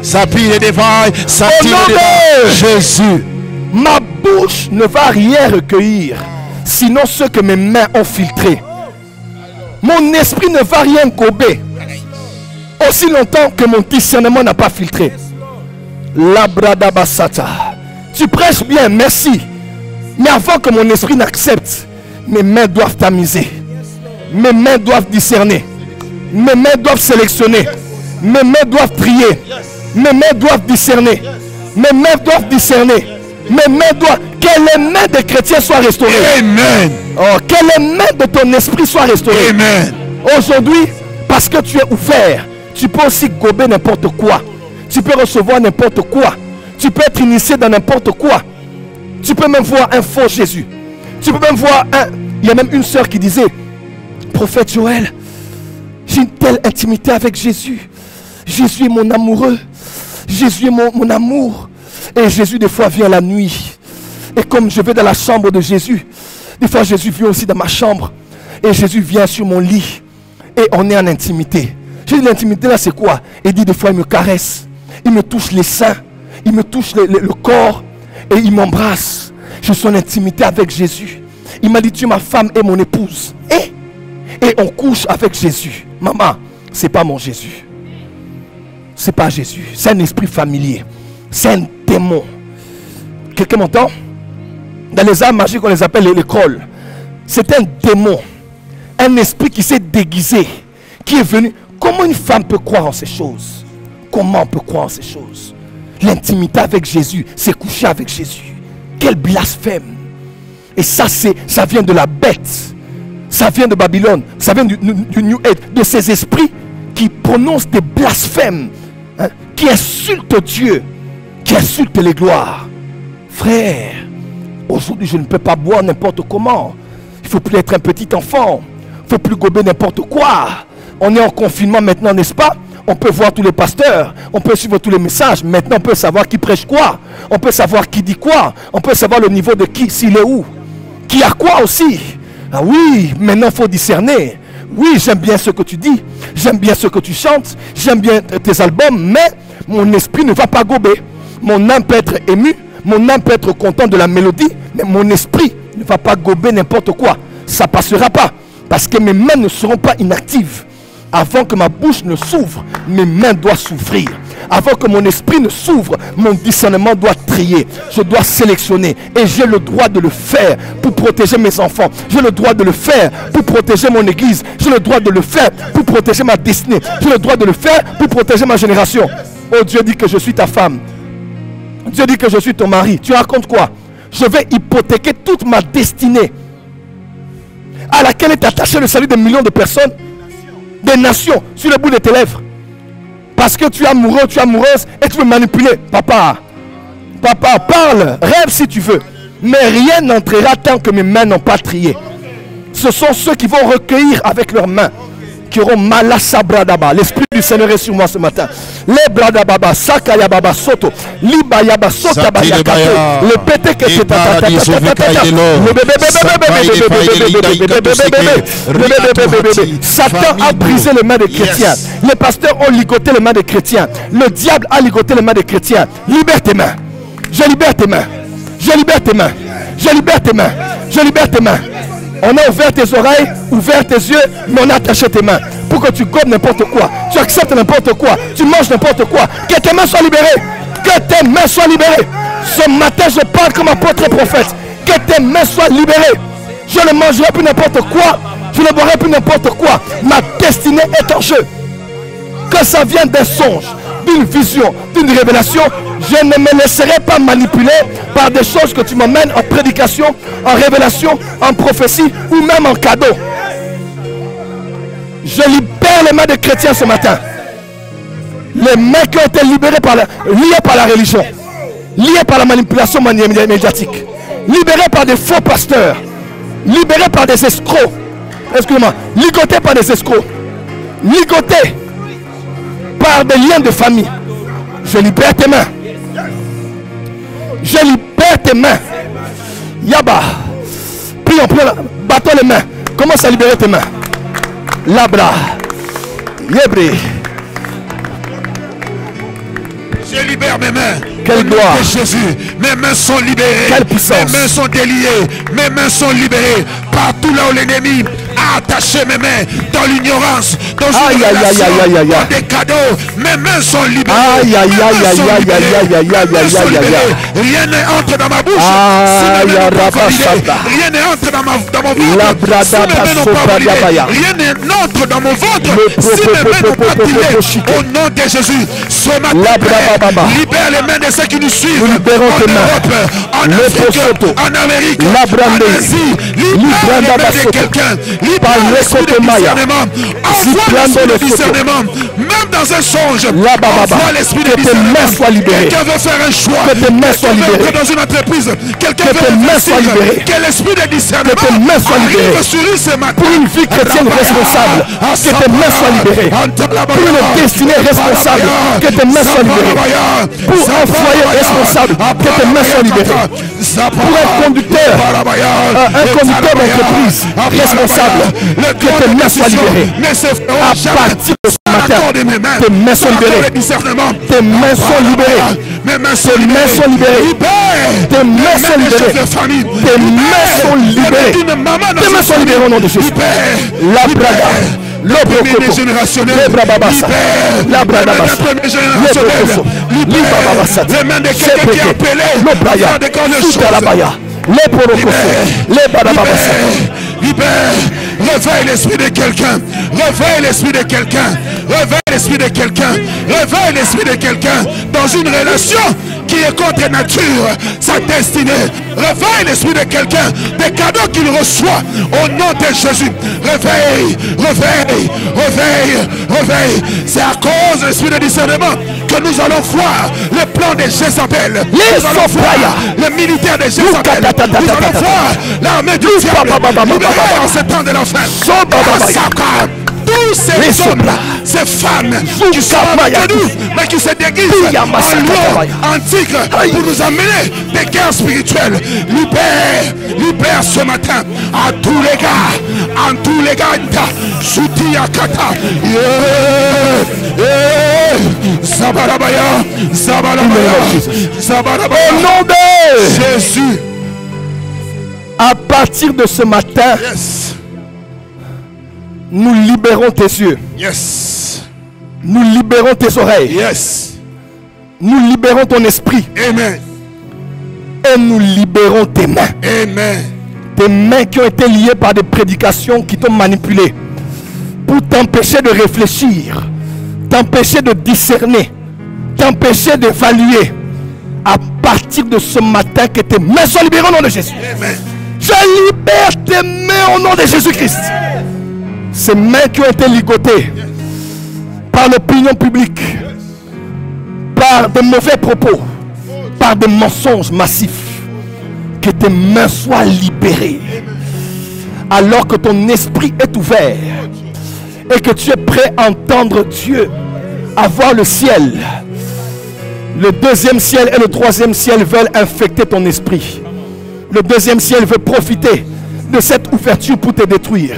Au nom de Jésus, ma bouche ne va rien recueillir, sinon ce que mes mains ont filtré. Mon esprit ne va rien gober, aussi longtemps que mon discernement n'a pas filtré. Labradabasata. Tu prêches bien, merci. Mais avant que mon esprit n'accepte, mes mains doivent tamiser. Mes mains doivent discerner. Mes mains doivent sélectionner. Mes mains doivent trier. Mes mains doivent discerner. Mes mains doivent discerner. Mes mains doivent... Que les mains des chrétiens soient restaurées. Amen. Oh, que les mains de ton esprit soient restaurées. Amen. Aujourd'hui, parce que tu es ouvert, tu peux aussi gober n'importe quoi. Tu peux recevoir n'importe quoi. Tu peux être initié dans n'importe quoi. Tu peux même voir un faux Jésus. Tu peux même voir un... Il y a même une sœur qui disait, prophète Joël, j'ai une telle intimité avec Jésus. Jésus est mon amoureux. Jésus est mon amour. Et Jésus des fois vient la nuit. Et comme je vais dans la chambre de Jésus, des fois Jésus vient aussi dans ma chambre. Et Jésus vient sur mon lit. Et on est en intimité. J'ai dit l'intimité là c'est quoi? Il dit des fois il me caresse. Il me touche les seins. Il me touche le corps. Et il m'embrasse. Je suis en intimité avec Jésus. Il m'a dit tu es ma femme et mon épouse. Et et on couche avec Jésus. Maman, c'est pas mon Jésus. C'est pas Jésus. C'est un esprit familier. C'est un démon. Quelqu'un m'entend? Dans les arts magiques, on les appelle l'école. C'est un démon. Un esprit qui s'est déguisé, qui est venu. Comment une femme peut croire en ces choses? Comment on peut croire en ces choses? L'intimité avec Jésus, c'est coucher avec Jésus. Quel blasphème! Et ça vient de la bête. Ça vient de Babylone. Ça vient du New Age, de ces esprits qui prononcent des blasphèmes, hein, qui insultent Dieu, qui insultent les gloires. Frère, aujourd'hui je ne peux pas boire n'importe comment. Il ne faut plus être un petit enfant. Il ne faut plus gober n'importe quoi. On est en confinement maintenant, n'est-ce pas? On peut voir tous les pasteurs, on peut suivre tous les messages. Maintenant, on peut savoir qui prêche quoi. On peut savoir qui dit quoi. On peut savoir le niveau de qui, s'il est où. Qui a quoi aussi. Ah oui, maintenant, il faut discerner. Oui, j'aime bien ce que tu dis. J'aime bien ce que tu chantes. J'aime bien tes albums. Mais mon esprit ne va pas gober. Mon âme peut être émue. Mon âme peut être content de la mélodie. Mais mon esprit ne va pas gober n'importe quoi. Ça ne passera pas. Parce que mes mains ne seront pas inactives. Avant que ma bouche ne s'ouvre, mes mains doivent s'ouvrir. Avant que mon esprit ne s'ouvre, mon discernement doit trier. Je dois sélectionner. Et j'ai le droit de le faire pour protéger mes enfants. J'ai le droit de le faire pour protéger mon église. J'ai le droit de le faire pour protéger ma destinée. J'ai le droit de le faire pour protéger ma génération. Oh, Dieu dit que je suis ta femme. Dieu dit que je suis ton mari. Tu racontes quoi? Je vais hypothéquer toute ma destinée à laquelle est attaché le salut de millions de personnes, des nations, sur le bout de tes lèvres. Parce que tu es amoureux, tu es amoureuse et tu veux manipuler. Papa, papa, parle, rêve si tu veux. Mais rien n'entrera tant que mes mains n'ont pas trié. Ce sont ceux qui vont recueillir avec leurs mains, qui auront malasa bradaba. L'esprit du Seigneur est sur moi ce matin. Les bradababa, sakaya baba soto, libayaba sota bayakato, le pété que c'est Satan a brisé les mains des chrétiens. Les pasteurs ont ligoté les mains des chrétiens. Le diable a ligoté les mains des chrétiens. Libère tes mains. Je libère tes mains. Je libère tes mains. Je libère tes mains. Je libère tes mains. On a ouvert tes oreilles, ouvert tes yeux, mais on a attaché tes mains. Pour que tu gobes n'importe quoi, tu acceptes n'importe quoi, tu manges n'importe quoi. Que tes mains soient libérées. Que tes mains soient libérées. Ce matin, je parle comme apôtre et prophète. Que tes mains soient libérées. Je ne mangerai plus n'importe quoi. Je ne boirai plus n'importe quoi. Ma destinée est en jeu. Que ça vienne d'un songe, d'une vision, d'une révélation, je ne me laisserai pas manipuler par des choses que tu m'emmènes en prédication, en révélation, en prophétie ou même en cadeau. Je libère les mains des chrétiens ce matin. Les mains qui ont été libérées liées par la religion, liées par la manipulation médiatique, libérées par des faux pasteurs, libérées par des escrocs, excusez-moi, ligotées par des escrocs, ligotées par des liens de famille. Je libère tes mains. Je libère tes mains. Yaba. Prions, battons les mains. Commence à libérer tes mains. Labra. Yebre. Je libère mes mains. Quelle gloire. Jésus, mes mains sont libérées. Quelle puissance. Mes mains sont déliées. Mes mains sont libérées. Partout là où l'ennemi a attaché mes mains dans l'ignorance, dans une relation, dans des cadeaux, mes mains sont libérées. Rien n'est entré dans ma bouche. Rien n'est entré dans mon ventre. Si mes mains n'ont pas validé. Rien n'entre dans mon ventre. Si mes mains n'ont pas activé. Au nom de Jésus, ce matin, libère les mains de ceux qui nous suivent. En Europe, en Afrique, en Amérique, en Asie. Libère les mains de quelqu'un. Libère l'esprit de discernement. Envoie l'esprit de discernement. Même dans un songe, envoie l'esprit de discernement. Quelqu'un veut faire un choix. Quelqu'un veut entrer dans une entreprise. Quelqu'un veut investir. Que l'esprit de discernement arrive sur lui ce matin. Pour une vie chrétienne responsable, que tes mains soient libérées. Pour une destinée responsable, que tes mains soient libérées. Pour un foyer responsable, que tes mains soient libérées. Pour un conducteur d'entreprise responsable, Le que tes mains soient libérées. ne se feront À jamais. partir de ce matin, Accord de mes mains. tes mains sont libérées. Le discernement. Tes mains sont libérées. Mes mains sont Tes mains libérées. sont libérées. Libère. Tes mains sont des libérées. chefs de famille. Tes mains sont libérées. Tes mains sont libérées au nom de Jésus. La braga. Le Premier générationnel. La bradabassa. Premier générationnel. Les mains de quelqu'un qui est appelé. L'obraya. Des grandes Tout à la choses. baya. Les porokoso. Les badababassa. Libère. Réveille l'esprit de quelqu'un. Réveille l'esprit de quelqu'un. Réveille l'esprit de quelqu'un. Réveille l'esprit de quelqu'un dans une relation qui est contre nature, sa destinée. Réveille l'esprit de quelqu'un, des cadeaux qu'il reçoit au nom de Jésus. Réveille, réveille, réveille, réveille. C'est à cause de l'esprit de discernement que nous allons voir le plan de Jézabel. Nous allons voir le militaire de Jézabel. Nous allons voir l'armée du diable libérée en ce temps de l'enfer. Tous ces hommes, ces femmes qui sont avec nous, mais qui se déguisent en lion, en tigre, pour nous amener des guerres spirituelles. Libère, libère ce matin à tous les gars, en tous les gars, Soutia Kata, Zabarabaya, Zabarabaya, Zabarabaya. Au nom de Jésus. À partir de ce matin, Yes. nous libérons tes yeux. Yes. Nous libérons tes oreilles. Yes. Nous libérons ton esprit. Amen. Et nous libérons tes mains. Amen. Tes mains qui ont été liées par des prédications qui t'ont manipulé pour t'empêcher de réfléchir, t'empêcher de discerner, t'empêcher d'évaluer. À partir de ce matin, que tes mains soient libérées au nom de Jésus. Amen. Je libère tes mains au nom de Jésus-Christ. Ces mains qui ont été ligotées par l'opinion publique, par de mauvais propos, par des mensonges massifs, que tes mains soient libérées. Alors que ton esprit est ouvert et que tu es prêt à entendre Dieu, à voir le ciel. Le deuxième ciel et le troisième ciel veulent infecter ton esprit. Le deuxième ciel veut profiter de cette ouverture pour te détruire.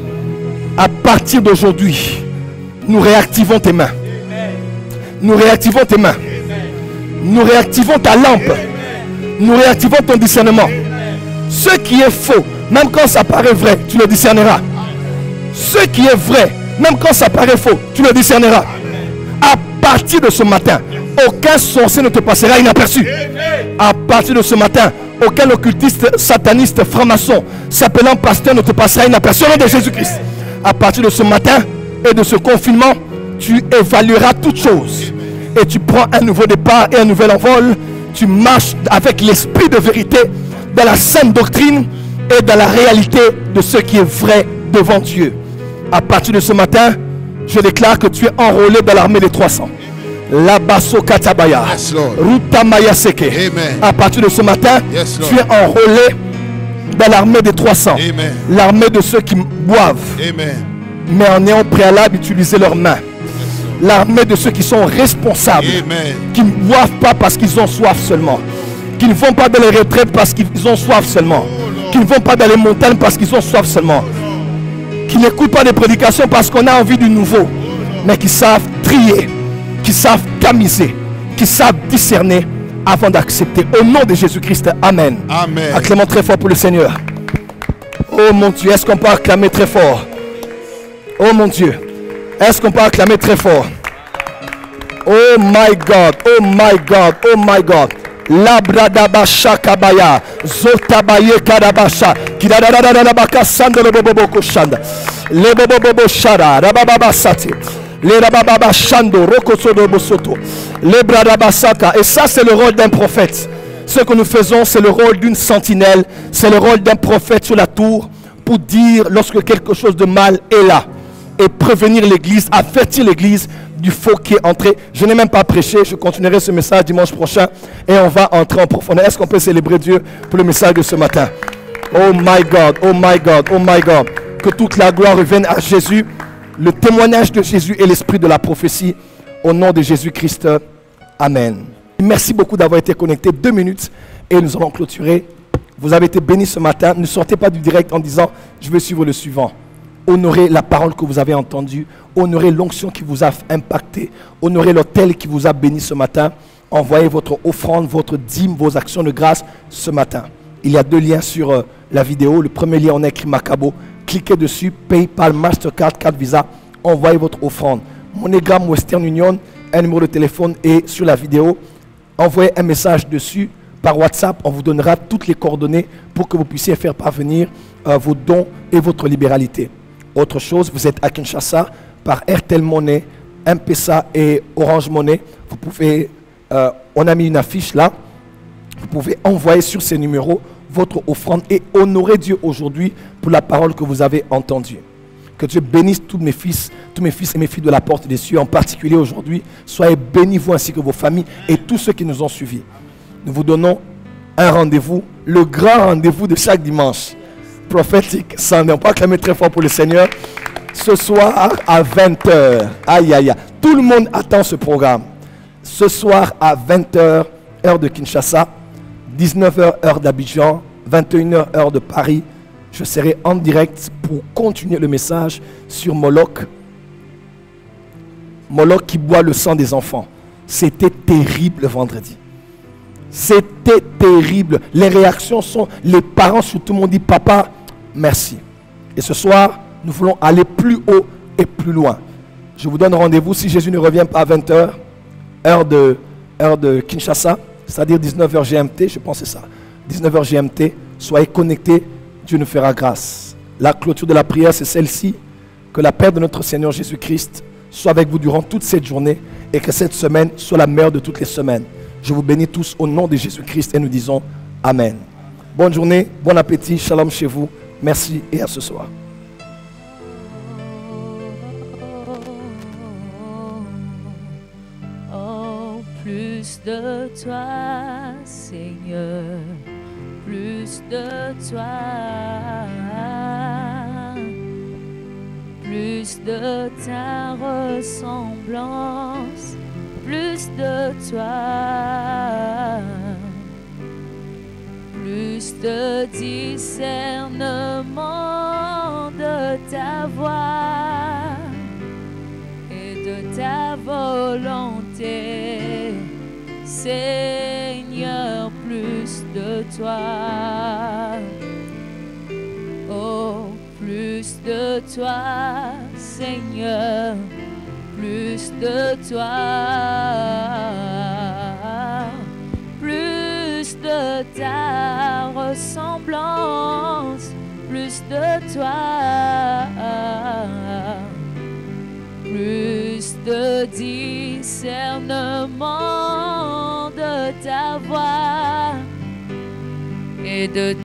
À partir d'aujourd'hui, nous réactivons tes mains. Nous réactivons tes mains. Nous réactivons ta lampe. Nous réactivons ton discernement. Ce qui est faux, même quand ça paraît vrai, tu le discerneras. Ce qui est vrai, même quand ça paraît faux, tu le discerneras. À partir de ce matin, aucun sorcier ne te passera inaperçu. À partir de ce matin, aucun occultiste, sataniste, franc-maçon s'appelant pasteur ne te passera inaperçu au nom de Jésus-Christ. À partir de ce matin et de ce confinement, tu évalueras toutes choses et tu prends un nouveau départ et un nouvel envol. Tu marches avec l'esprit de vérité dans la sainte doctrine et dans la réalité de ce qui est vrai devant Dieu. À partir de ce matin, je déclare que tu es enrôlé dans l'armée des 300. Labasso Katabaya, Yes, Lord. Ruta Maya Seke. Amen. À partir de ce matin, Yes, Lord. tu es enrôlé dans l'armée des 300. Amen. L'armée de ceux qui boivent, Amen. mais en ayant au préalable utilisé leurs mains. L'armée de ceux qui sont responsables, Amen. qui ne boivent pas parce qu'ils ont soif seulement, qui ne vont pas dans les retraites parce qu'ils ont soif seulement, qui ne vont pas dans les montagnes parce qu'ils ont soif seulement, qui n'écoutent pas des prédications parce qu'on a envie du nouveau, mais qui savent trier, qui savent tamiser, qui savent discerner avant d'accepter. Au nom de Jésus-Christ, Amen. Amen. Acclamons très fort pour le Seigneur. Oh mon Dieu, est-ce qu'on peut acclamer très fort? Oh mon Dieu, est-ce qu'on peut acclamer très fort? Oh my God, oh my God, oh my God. Labradabasha kabaya, zotabaye kadabasha, kidadadadadabaka sanda le bobo koshanda, le bobo shara, rabababasati, le rabababashando, rokosodo bosoto, le bradabasaka. Et ça, c'est le rôle d'un prophète. Ce que nous faisons, c'est le rôle d'une sentinelle, c'est le rôle d'un prophète sur la tour pour dire lorsque quelque chose de mal est là et prévenir l'église, avertir l'église du faux qui est entré. Je n'ai même pas prêché, je continuerai ce message dimanche prochain et on va entrer en profondeur. Est-ce qu'on peut célébrer Dieu pour le message de ce matin? Oh my God, oh my God, oh my God. Que toute la gloire revienne à Jésus, le témoignage de Jésus et l'esprit de la prophétie au nom de Jésus-Christ. Amen. Merci beaucoup d'avoir été connectés. 2 minutes et nous allons clôturer. Vous avez été bénis ce matin. Ne sortez pas du direct en disant je veux suivre le suivant. honorez la parole que vous avez entendue, honorez l'onction qui vous a impacté, honorez l'autel qui vous a béni ce matin. Envoyez votre offrande, votre dîme, vos actions de grâce ce matin. Il y a 2 liens sur la vidéo. Le premier lien, on a écrit Macabo. Cliquez dessus, PayPal, Mastercard, carte Visa. Envoyez votre offrande. MoneyGram, Western Union, un numéro de téléphone est sur la vidéo. Envoyez un message dessus par WhatsApp. On vous donnera toutes les coordonnées pour que vous puissiez faire parvenir vos dons et votre libéralité. Autre chose, vous êtes à Kinshasa par Airtel Money, M-Pesa et Orange Money. Vous pouvez, on a mis une affiche là. Vous pouvez envoyer sur ces numéros votre offrande et honorer Dieu aujourd'hui pour la parole que vous avez entendue. Que Dieu bénisse tous mes fils et mes filles de la porte des cieux, en particulier aujourd'hui. Soyez bénis vous ainsi que vos familles et tous ceux qui nous ont suivis. Nous vous donnons un rendez-vous, le grand rendez-vous de chaque dimanche. Prophétique Sunday. On peut acclamer très fort pour le Seigneur. Ce soir à 20h. Aïe, aïe, aïe. Tout le monde attend ce programme. Ce soir à 20h, heure de Kinshasa, 19h, heure d'Abidjan, 21h, heure de Paris. Je serai en direct pour continuer le message sur Moloch. Moloch qui boit le sang des enfants. C'était terrible le vendredi. C'était terrible. Les réactions sont, les parents sur tout le monde dit, papa, merci. Et ce soir, nous voulons aller plus haut et plus loin. Je vous donne rendez-vous si Jésus ne revient pas à 20h, heure de Kinshasa, c'est-à-dire 19h GMT, je pense que c'est ça. 19h GMT, soyez connectés, Dieu nous fera grâce. La clôture de la prière, c'est celle-ci. Que la paix de notre Seigneur Jésus-Christ soit avec vous durant toute cette journée et que cette semaine soit la meilleure de toutes les semaines. Je vous bénis tous au nom de Jésus-Christ et nous disons Amen. Bonne journée, bon appétit, shalom chez vous. Merci et à ce soir. Oh, plus de toi, Seigneur, plus de toi, plus de ta ressemblance, plus de toi, plus de discernement de ta voix et de ta volonté, Seigneur, plus de toi. Oh, plus de toi, Seigneur, plus de toi, plus de ta ressemblance, plus de toi, plus de discernement de ta voix et de